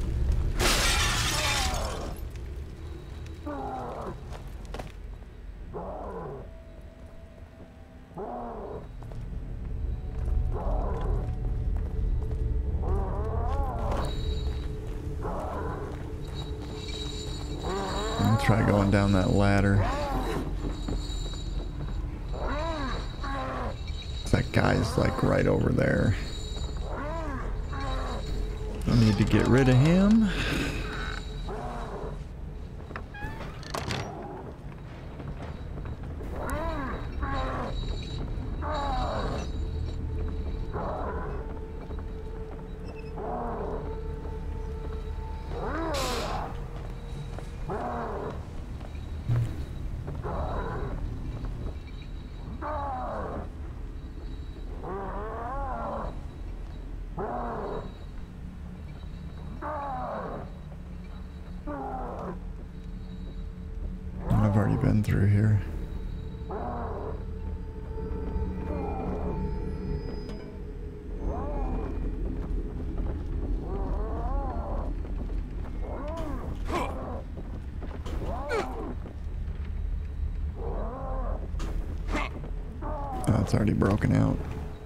I'll try going down that ladder. That guy's like right over there. I need to get rid of him. I've already been through here. Oh, it's already broken out.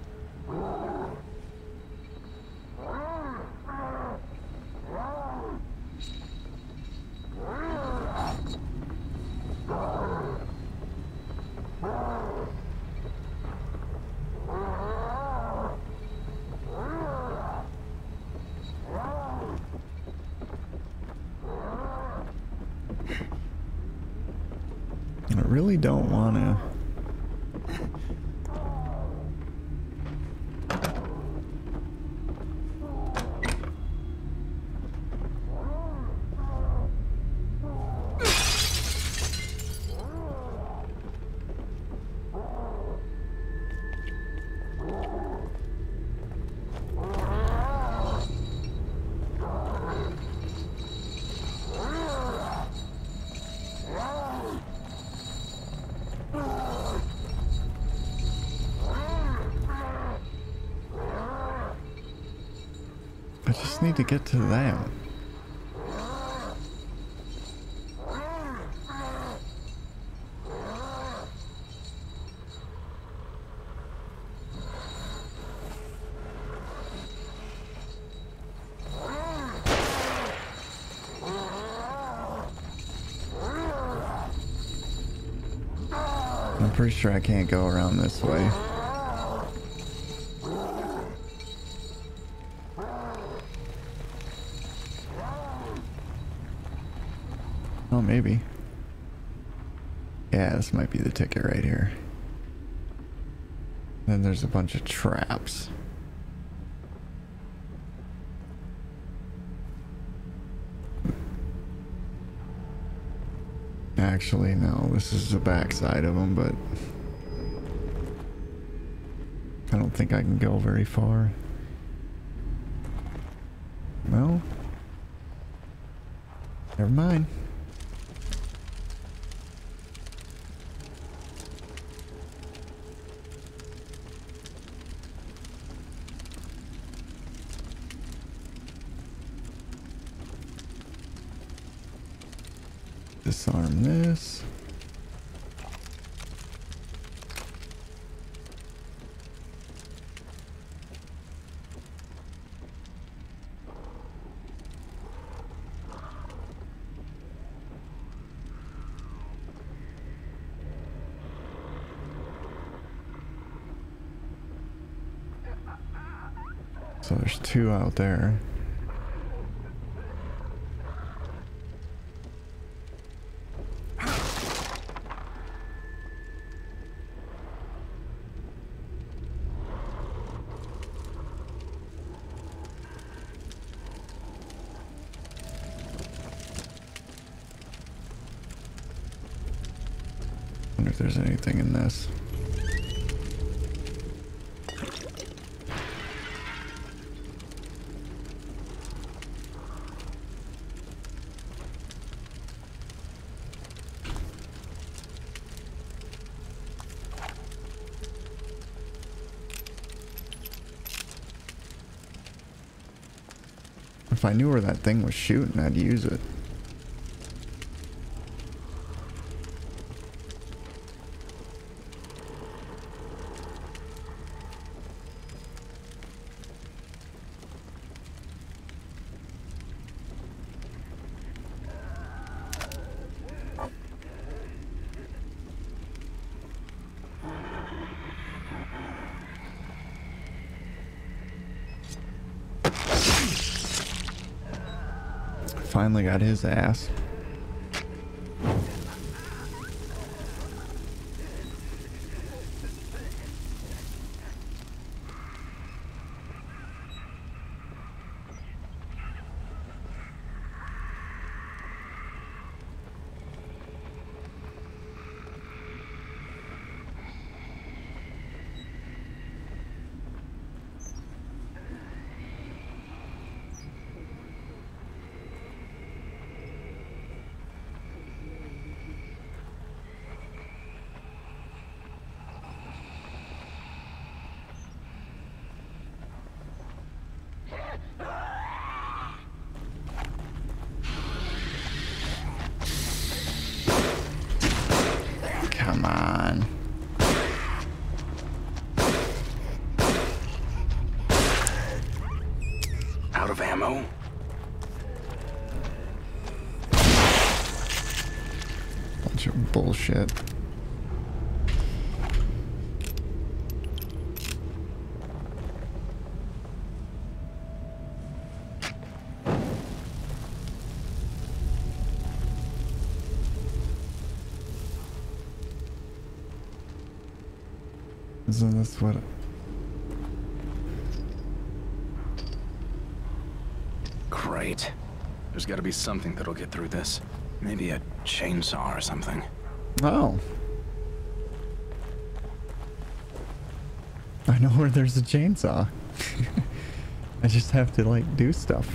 I really don't want to. I just need to get to that. I'm pretty sure I can't go around this way. Oh, maybe. Yeah, this might be the ticket right here. Then there's a bunch of traps. Actually, no, this is the back side of them, but don't think I can go very far. Well, never mind. Disarm this. So there's two out there. Wonder if there's anything in this. If I knew where that thing was shooting, I'd use it. Finally got his ass. Come on. Out of ammo? Bunch of bullshit. Isn't this what? Great. There's got to be something that'll get through this. Maybe a chainsaw or something. Oh. I know where there's a chainsaw. I just have to, like, do stuff.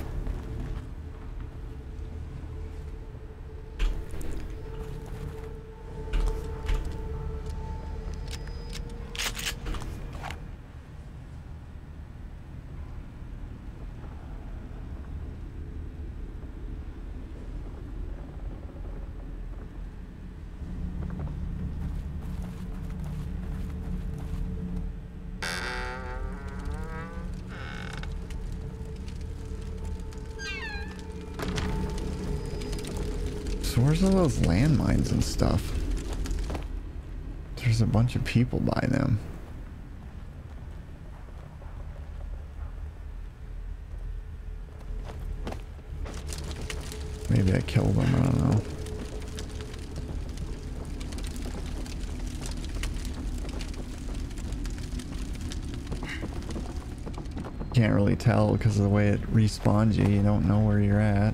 So where's all those landmines and stuff? There's a bunch of people by them. Maybe I killed them, I don't know. Can't really tell because of the way it respawns you. You don't know where you're at.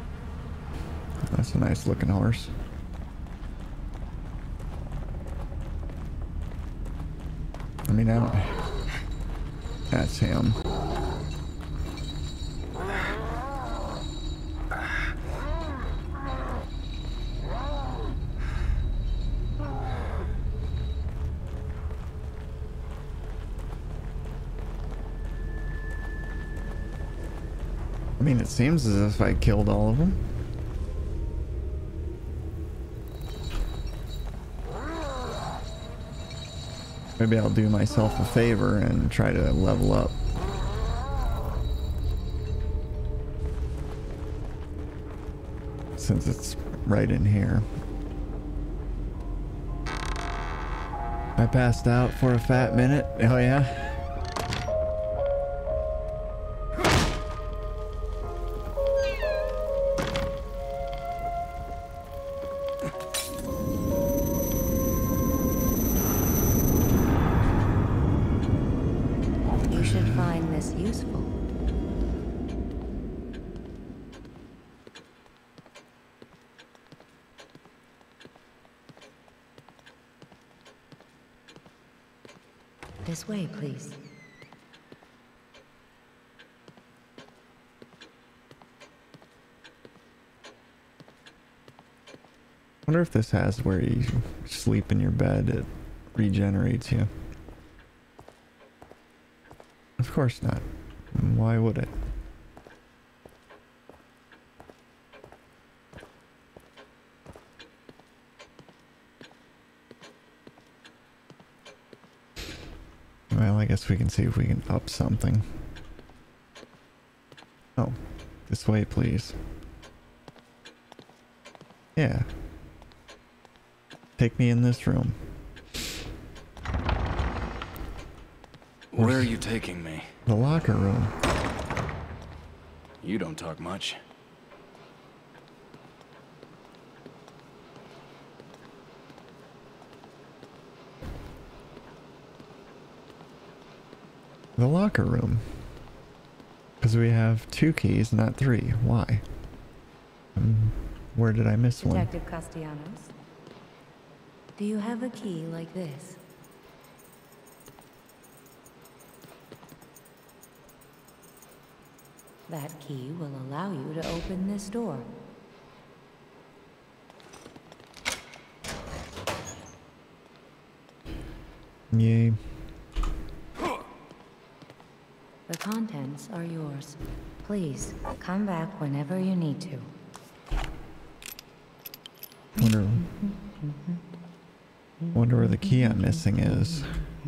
That's a nice looking horse. now. That's him. I mean, it seems as if I killed all of them. Maybe I'll do myself a favor and try to level up. Since it's right in here. I passed out for a fat minute. Oh yeah? You should find this useful. This way, please. I wonder if this has where you sleep in your bed, it regenerates you. Of course not. Why would it? Well, I guess we can see if we can up something. Oh, this way, please. Yeah. Take me in this room. Where are you taking me? The locker room. You don't talk much. The locker room. Because we have 2 keys, not 3. Why? Where did I miss one? Detective Castellanos, do you have a key like this? That key will allow you to open this door. Yay. The contents are yours. Please, come back whenever you need to. Wonder where the key I'm missing is.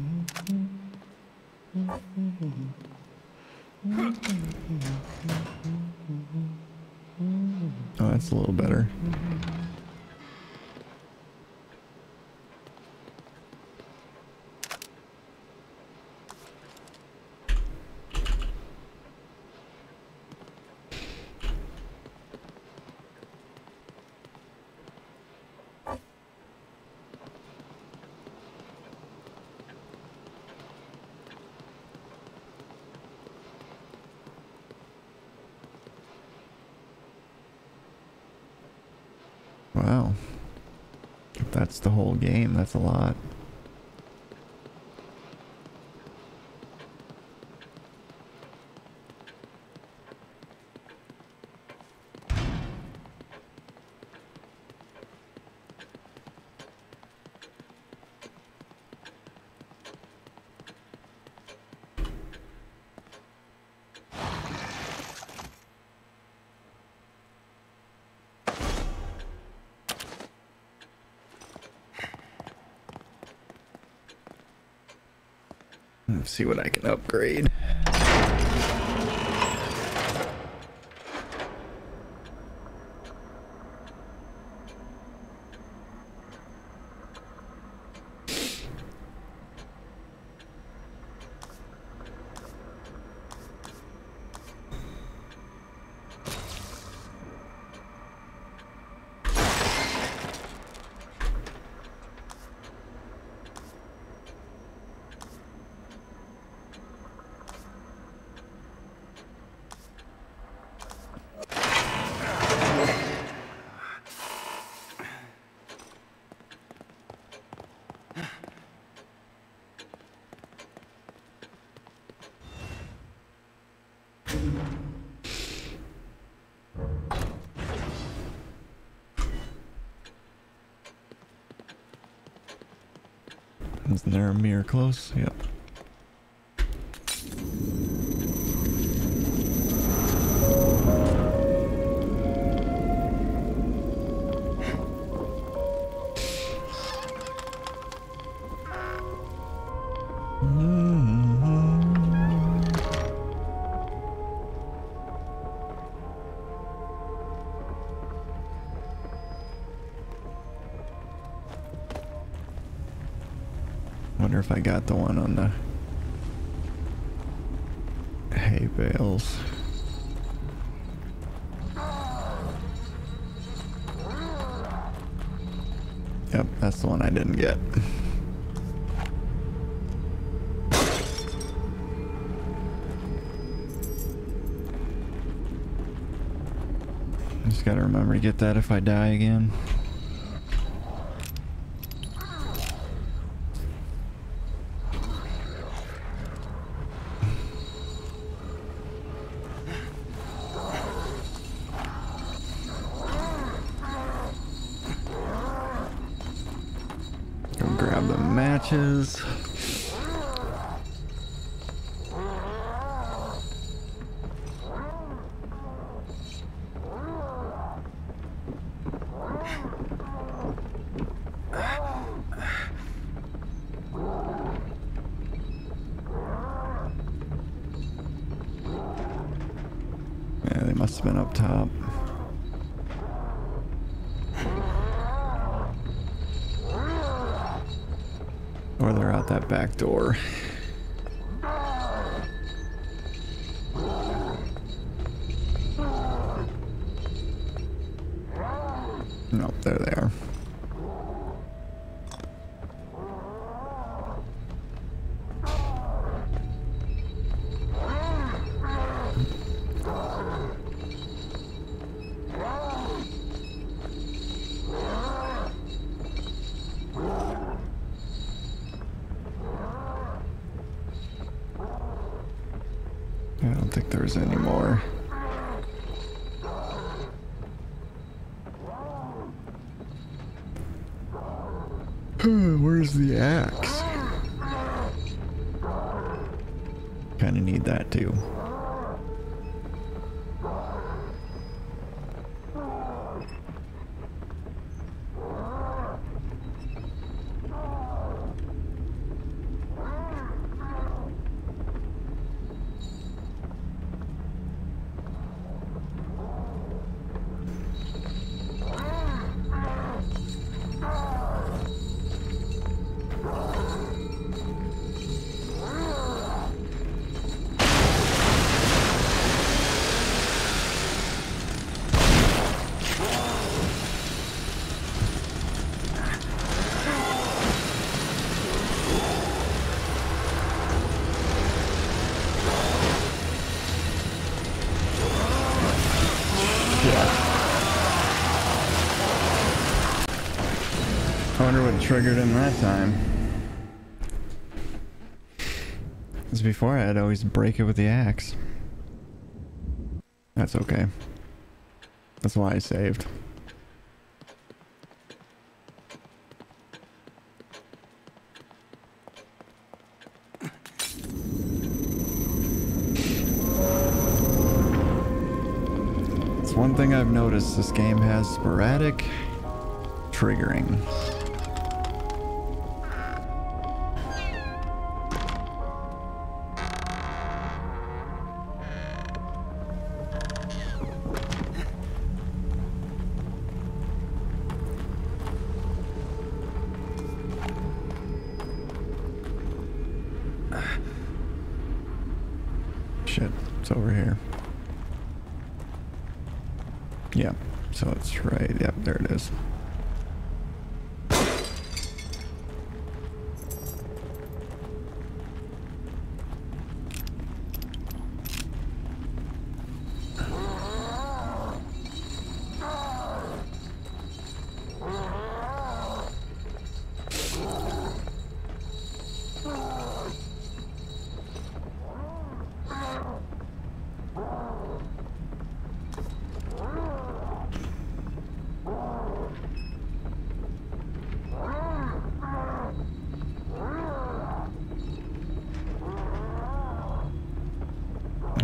Oh, that's a little better. Wow. If that's the whole game, that's a lot. Let's see what I can upgrade. Isn't there a mirror close? Yep. Wonder if I got the one on the hay bales. Yep, that's the one I didn't get. Just gotta remember to get that if I die again. Go grab the matches. Yeah, they must have been up top. Or they're out that back door. Nope, there they are. I don't think there's any more. Where's the axe? Kind of need that too. I wonder what triggered him that time. Because before I'd always break it with the axe. That's okay. That's why I saved. It's one thing I've noticed, this game has sporadic triggering. Shit, it's over here. Yeah, so it's right. Yep, there it is.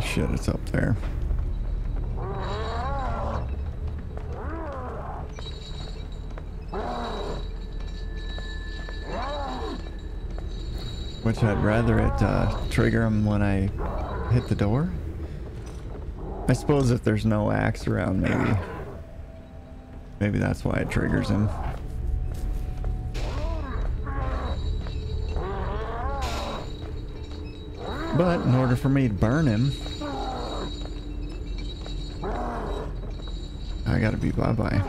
shit, it's up there. Which I'd rather it trigger him when I hit the door. I suppose if there's no axe around, maybe that's why it triggers him. But in order for me to burn him, I gotta be bye-bye.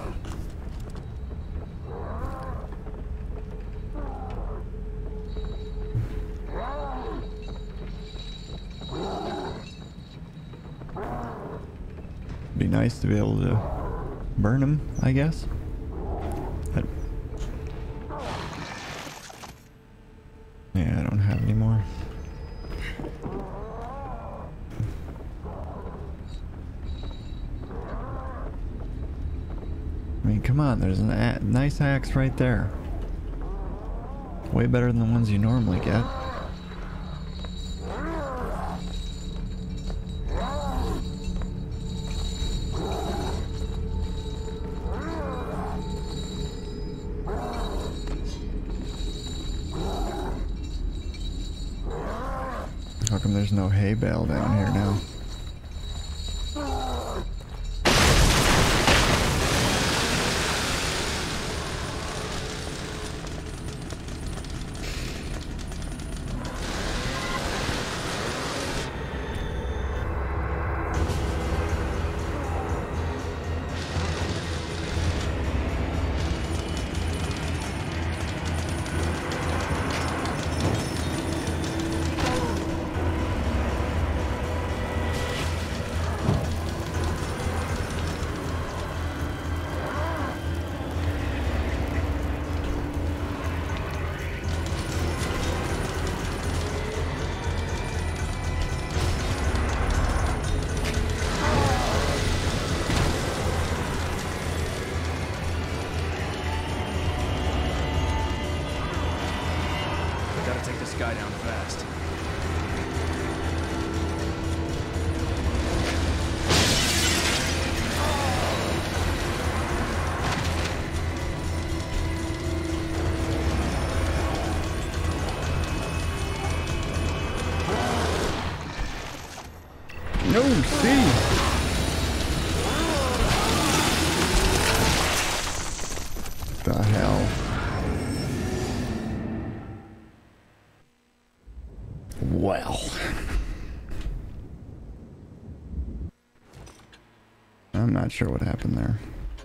Be nice to be able to burn him, I guess. But yeah, I don't have any more. I mean, come on, there's a nice axe right there. Way better than the ones you normally get. How come there's no hay bale down here now? Take this guy down fast. No, see. The hell. Well. I'm not sure what happened there.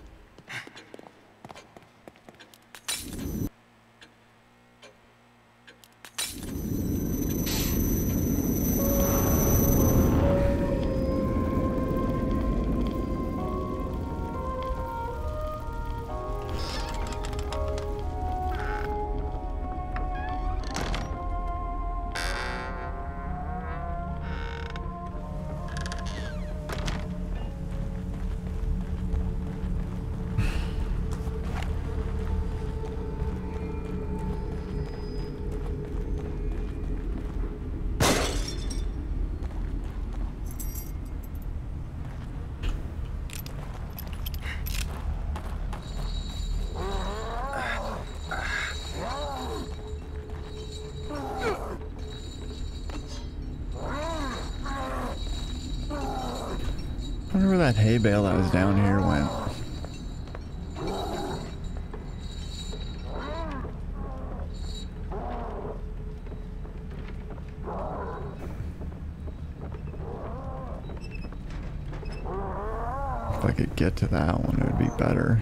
I wonder where that hay bale that was down here went. If I could get to that one, it would be better.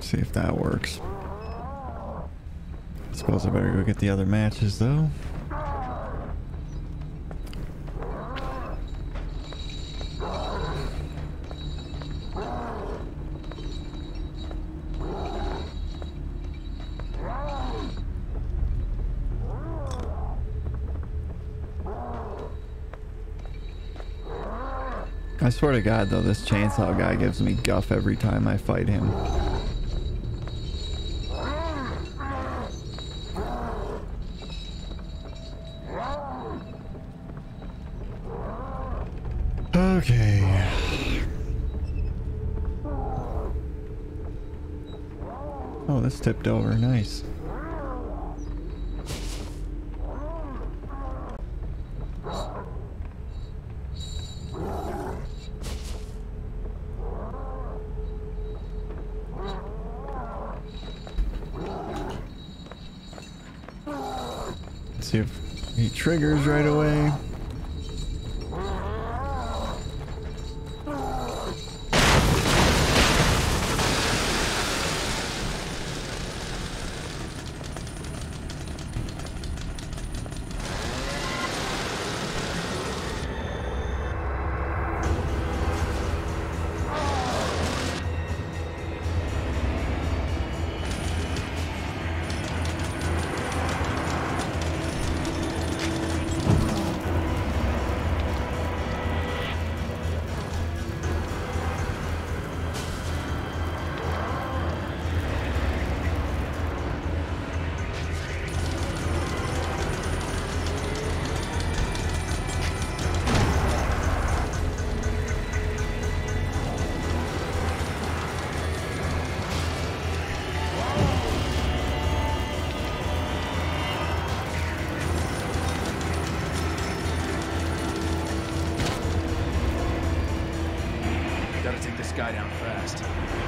See if that works. Suppose I better go get the other matches though. I swear to God though, this chainsaw guy gives me guff every time I fight him. Okay. Oh, this tipped over. Nice. Let's see if he triggers right away. Gotta take this guy down fast.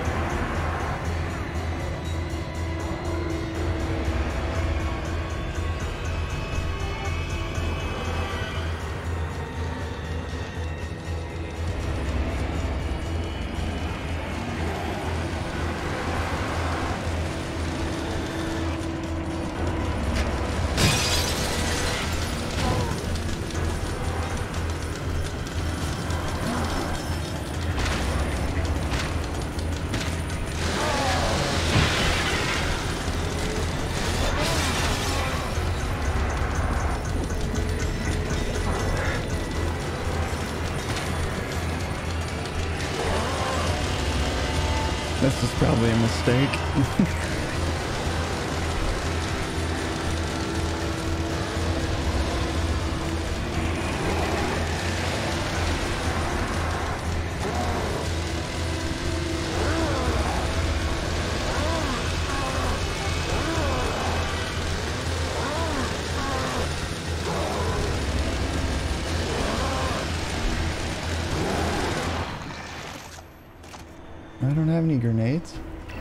This is probably a mistake. I don't have any grenades.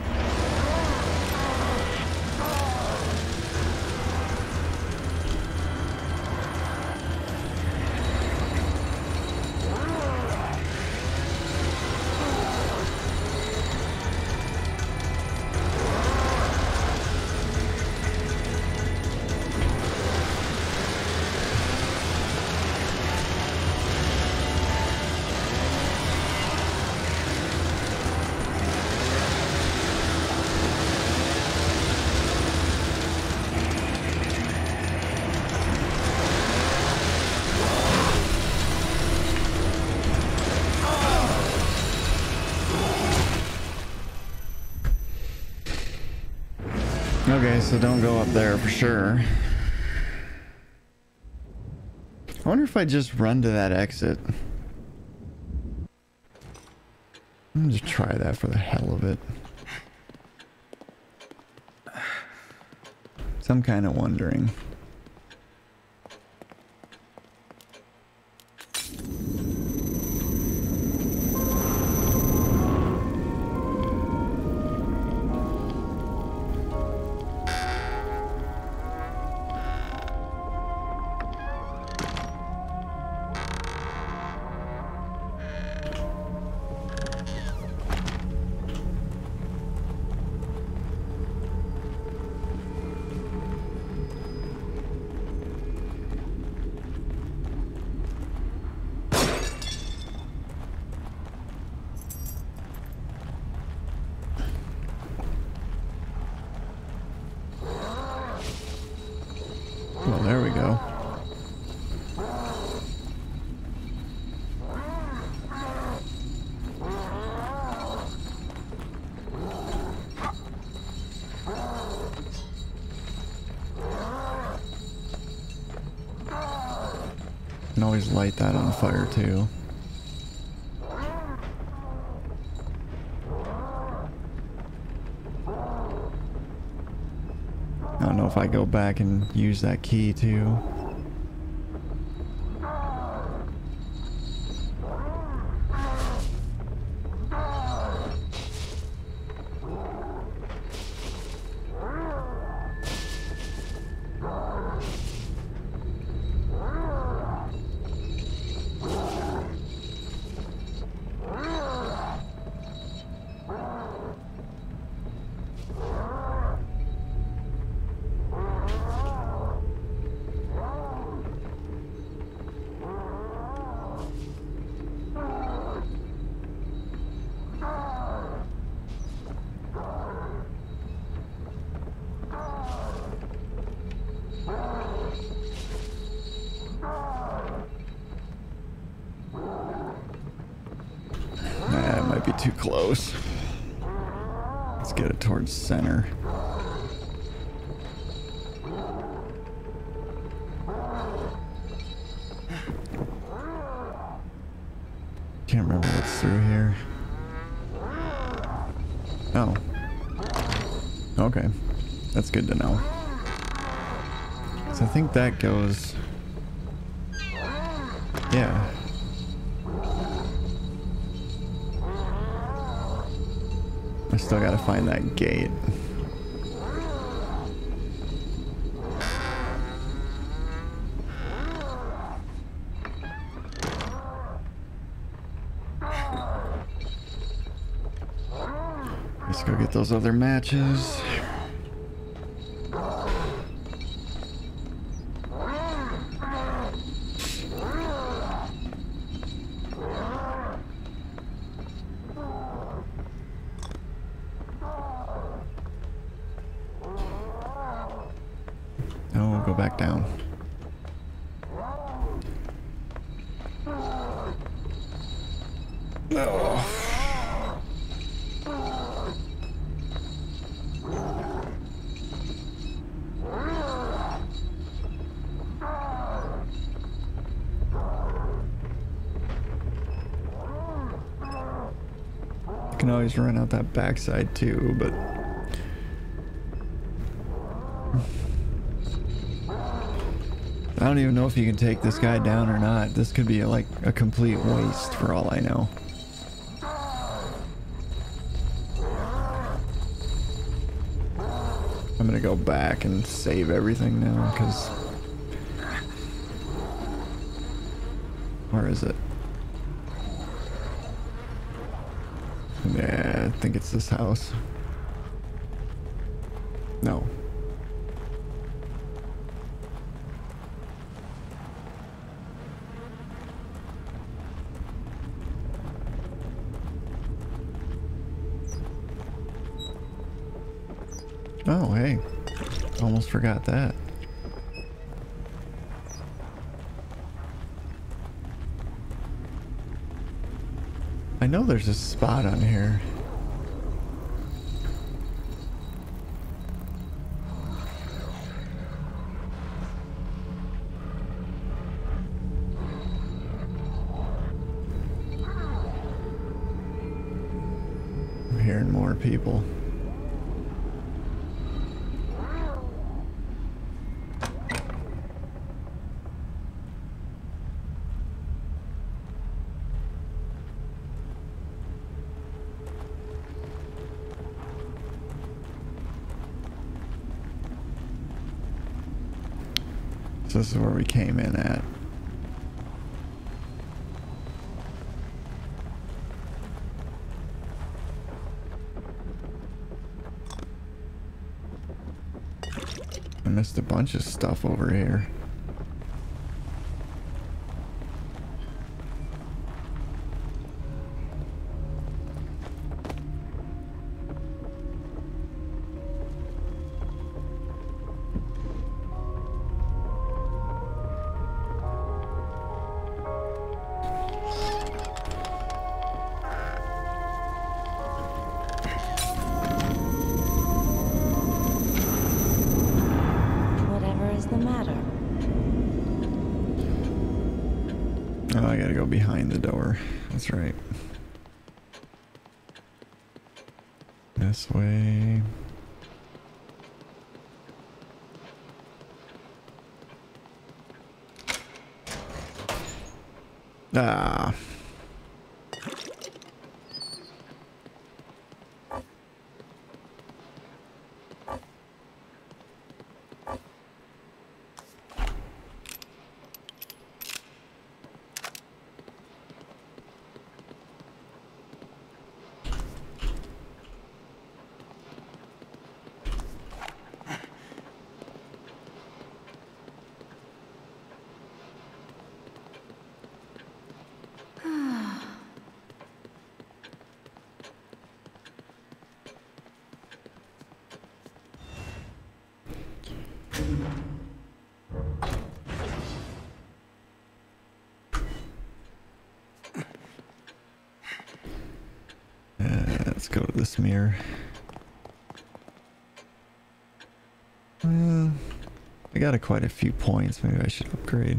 Okay, so don't go up there for sure. I wonder if I just run to that exit. I'm gonna just try that for the hell of it. So I'm kind of wondering. always light that on fire too. I don't know if I go back and use that key too. Be too close. Let's get it towards center. Can't remember what's through here. Oh. Okay. That's good to know. So I think that goes... Yeah. I still gotta find that gate. Let's go get those other matches. Go back down. Oh. You can always run out that backside too, but I don't even know if you can take this guy down or not. This could be like a complete waste for all I know. I'm gonna go back and save everything now, because... Where is it? Yeah, I think it's this house. No. Oh, hey. Almost forgot that. I know there's a spot on here. I'm hearing more people. So this is where we came in at. I missed a bunch of stuff over here. Whatever is the matter? behind the door. That's right. This way. Ah. Let's go to this mirror. I got quite a few points. Maybe I should upgrade.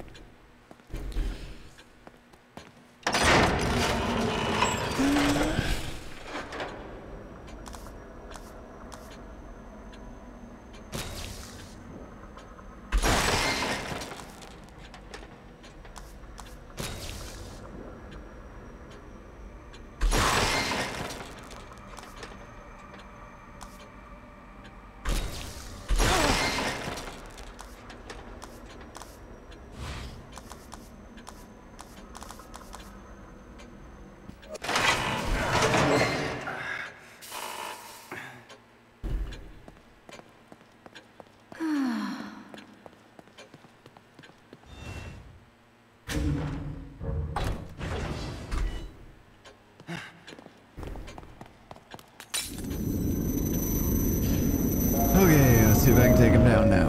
Okay, let's see if I can take him down now.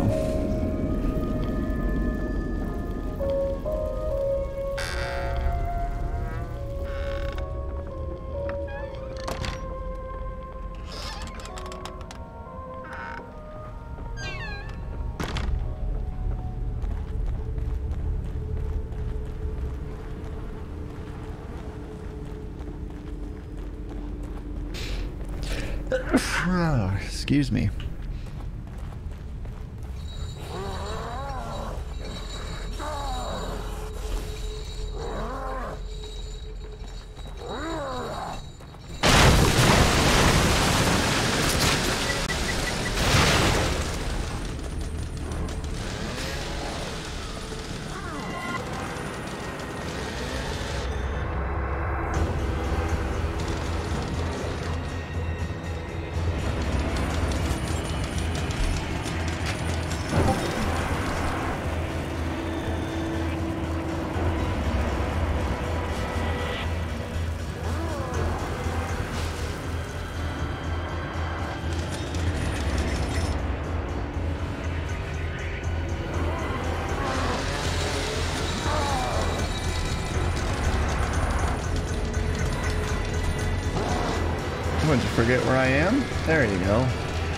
Excuse me. Would you forget where I am? There you go.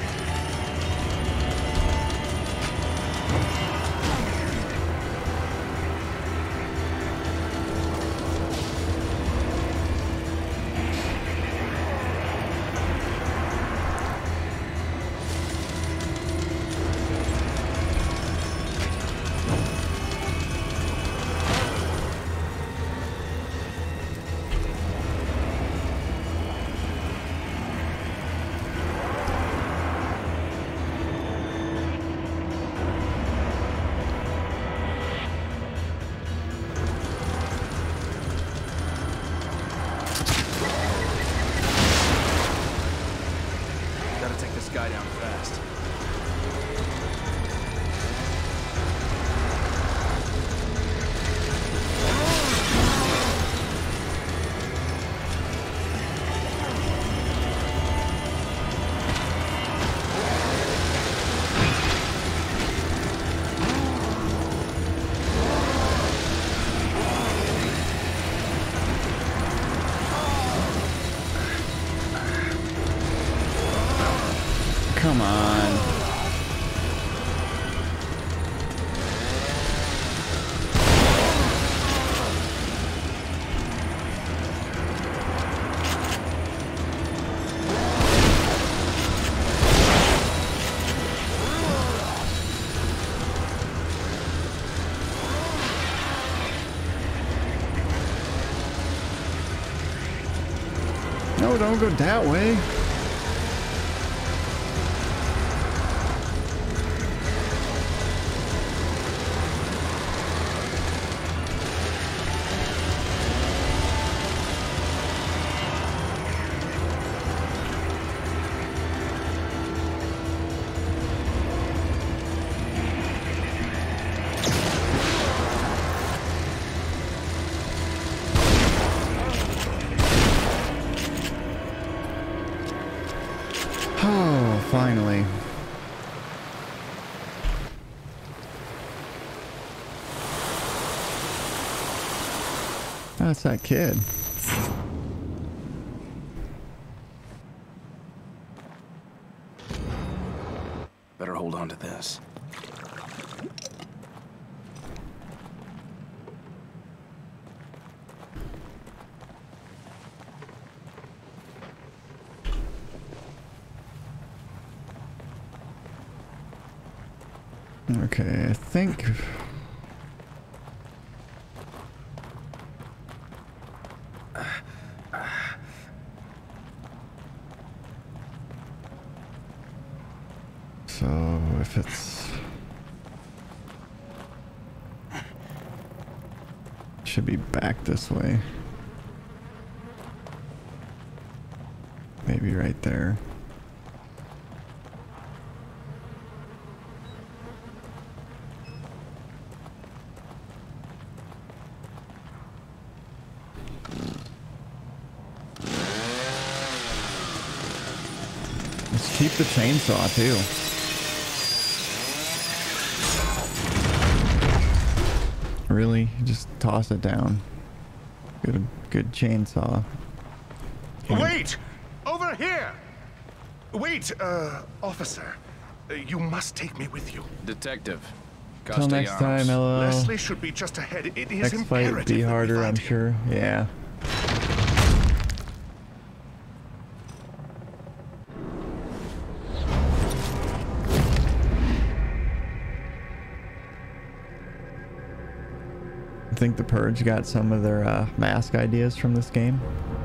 Come on. No, don't go that way. Oh, finally. That's that kid. Better hold on to this. Okay, I think... So, if it's... Should be back this way. Maybe right there. Let's keep the chainsaw too. Really? Just toss it down. Good chainsaw. Wait! Over here! Wait, officer. You must take me with you. Detective. Till next time, LOL. Leslie should be just ahead. It is Next fight imperative be that we harder, find I'm him. sure. Yeah. I think the Purge got some of their mask ideas from this game.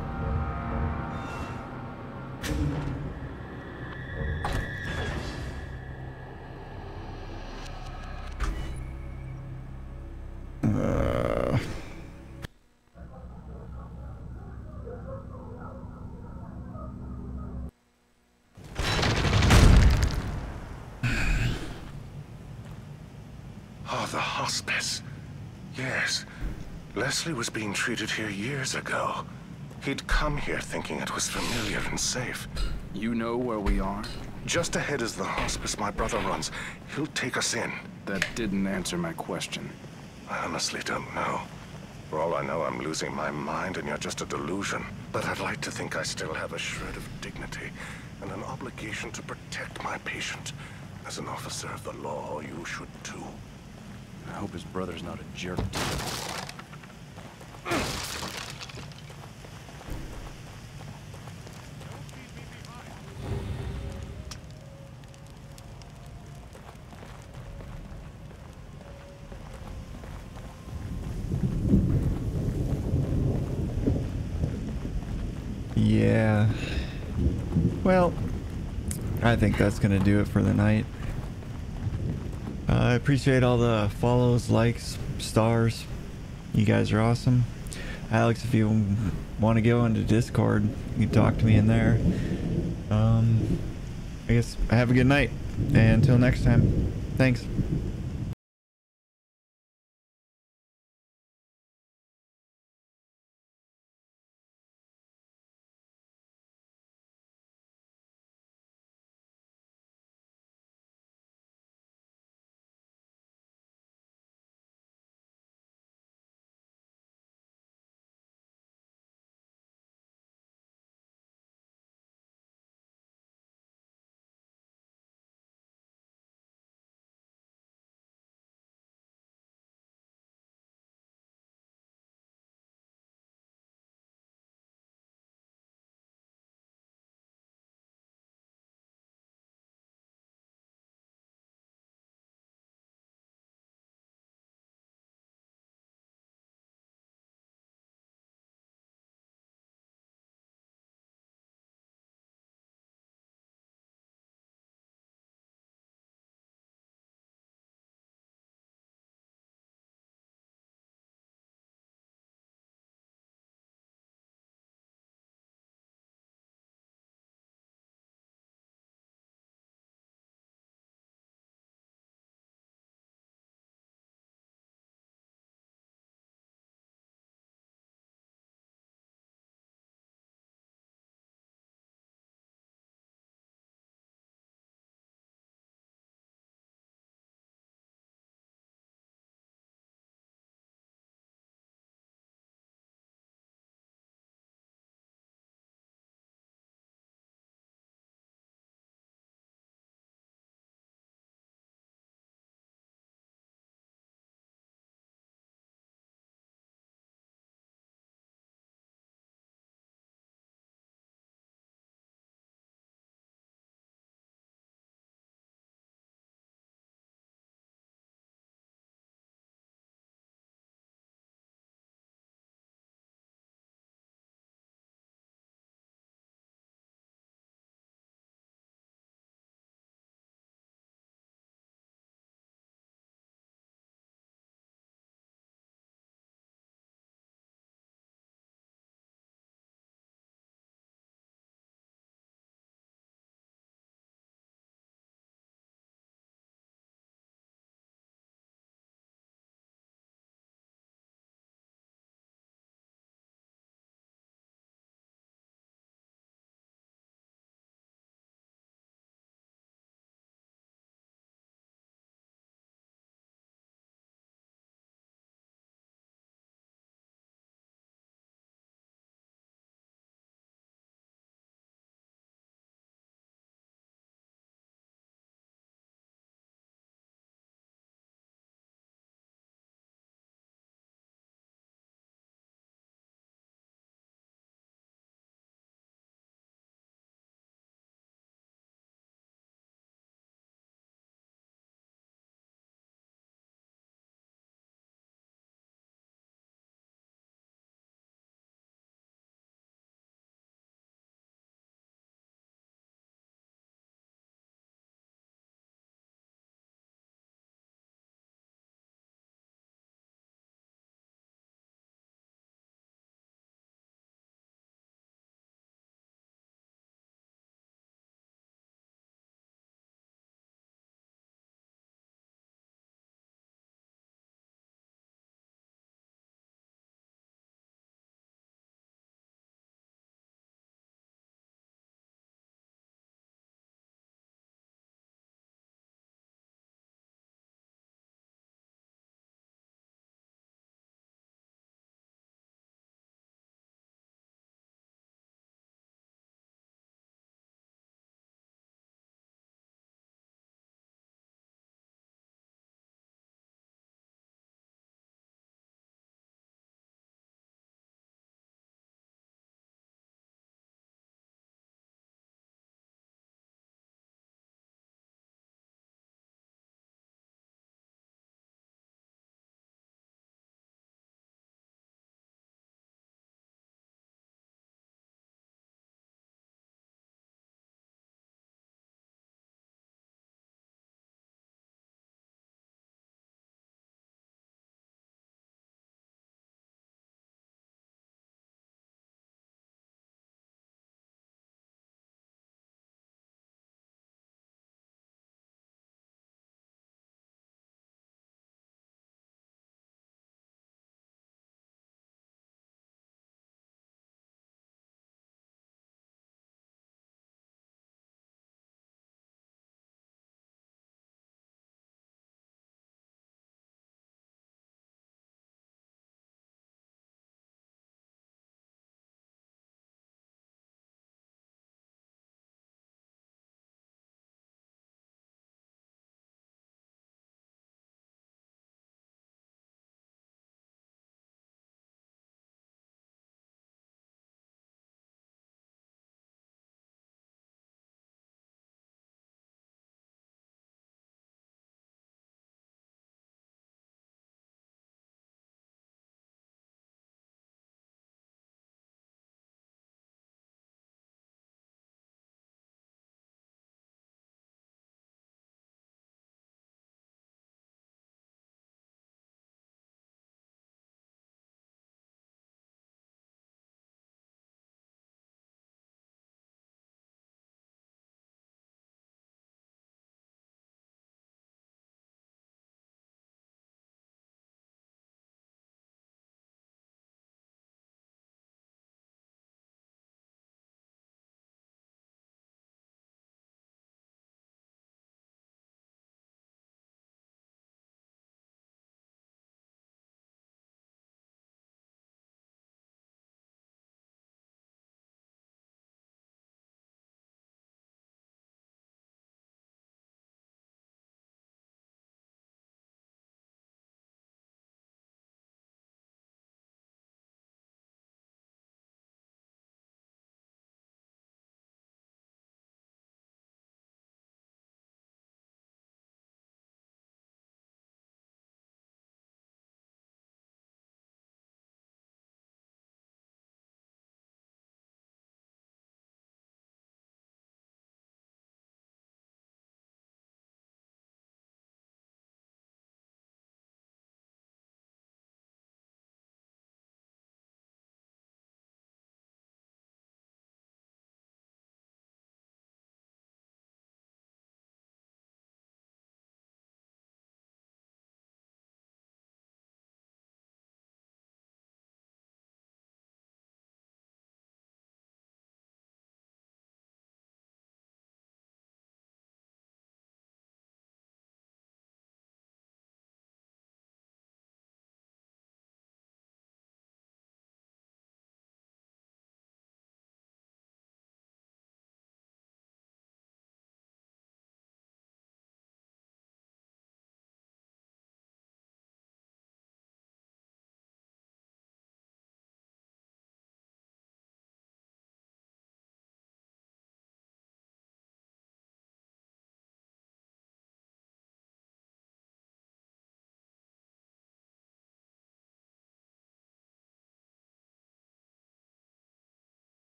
Oh, the hospice. Yes. Leslie was being treated here years ago. He'd come here thinking it was familiar and safe. You know where we are? Just ahead is the hospice my brother runs. He'll take us in. That didn't answer my question. I honestly don't know. For all I know, I'm losing my mind and you're just a delusion. But I'd like to think I still have a shred of dignity and an obligation to protect my patient. As an officer of the law, you should too. I hope his brother's not a jerk. Yeah. Well, I think that's gonna do it for the night. I appreciate all the follows, likes, stars. You guys are awesome. Alex, if you want to go into Discord, you can talk to me in there. I guess have a good night. And until next time, thanks.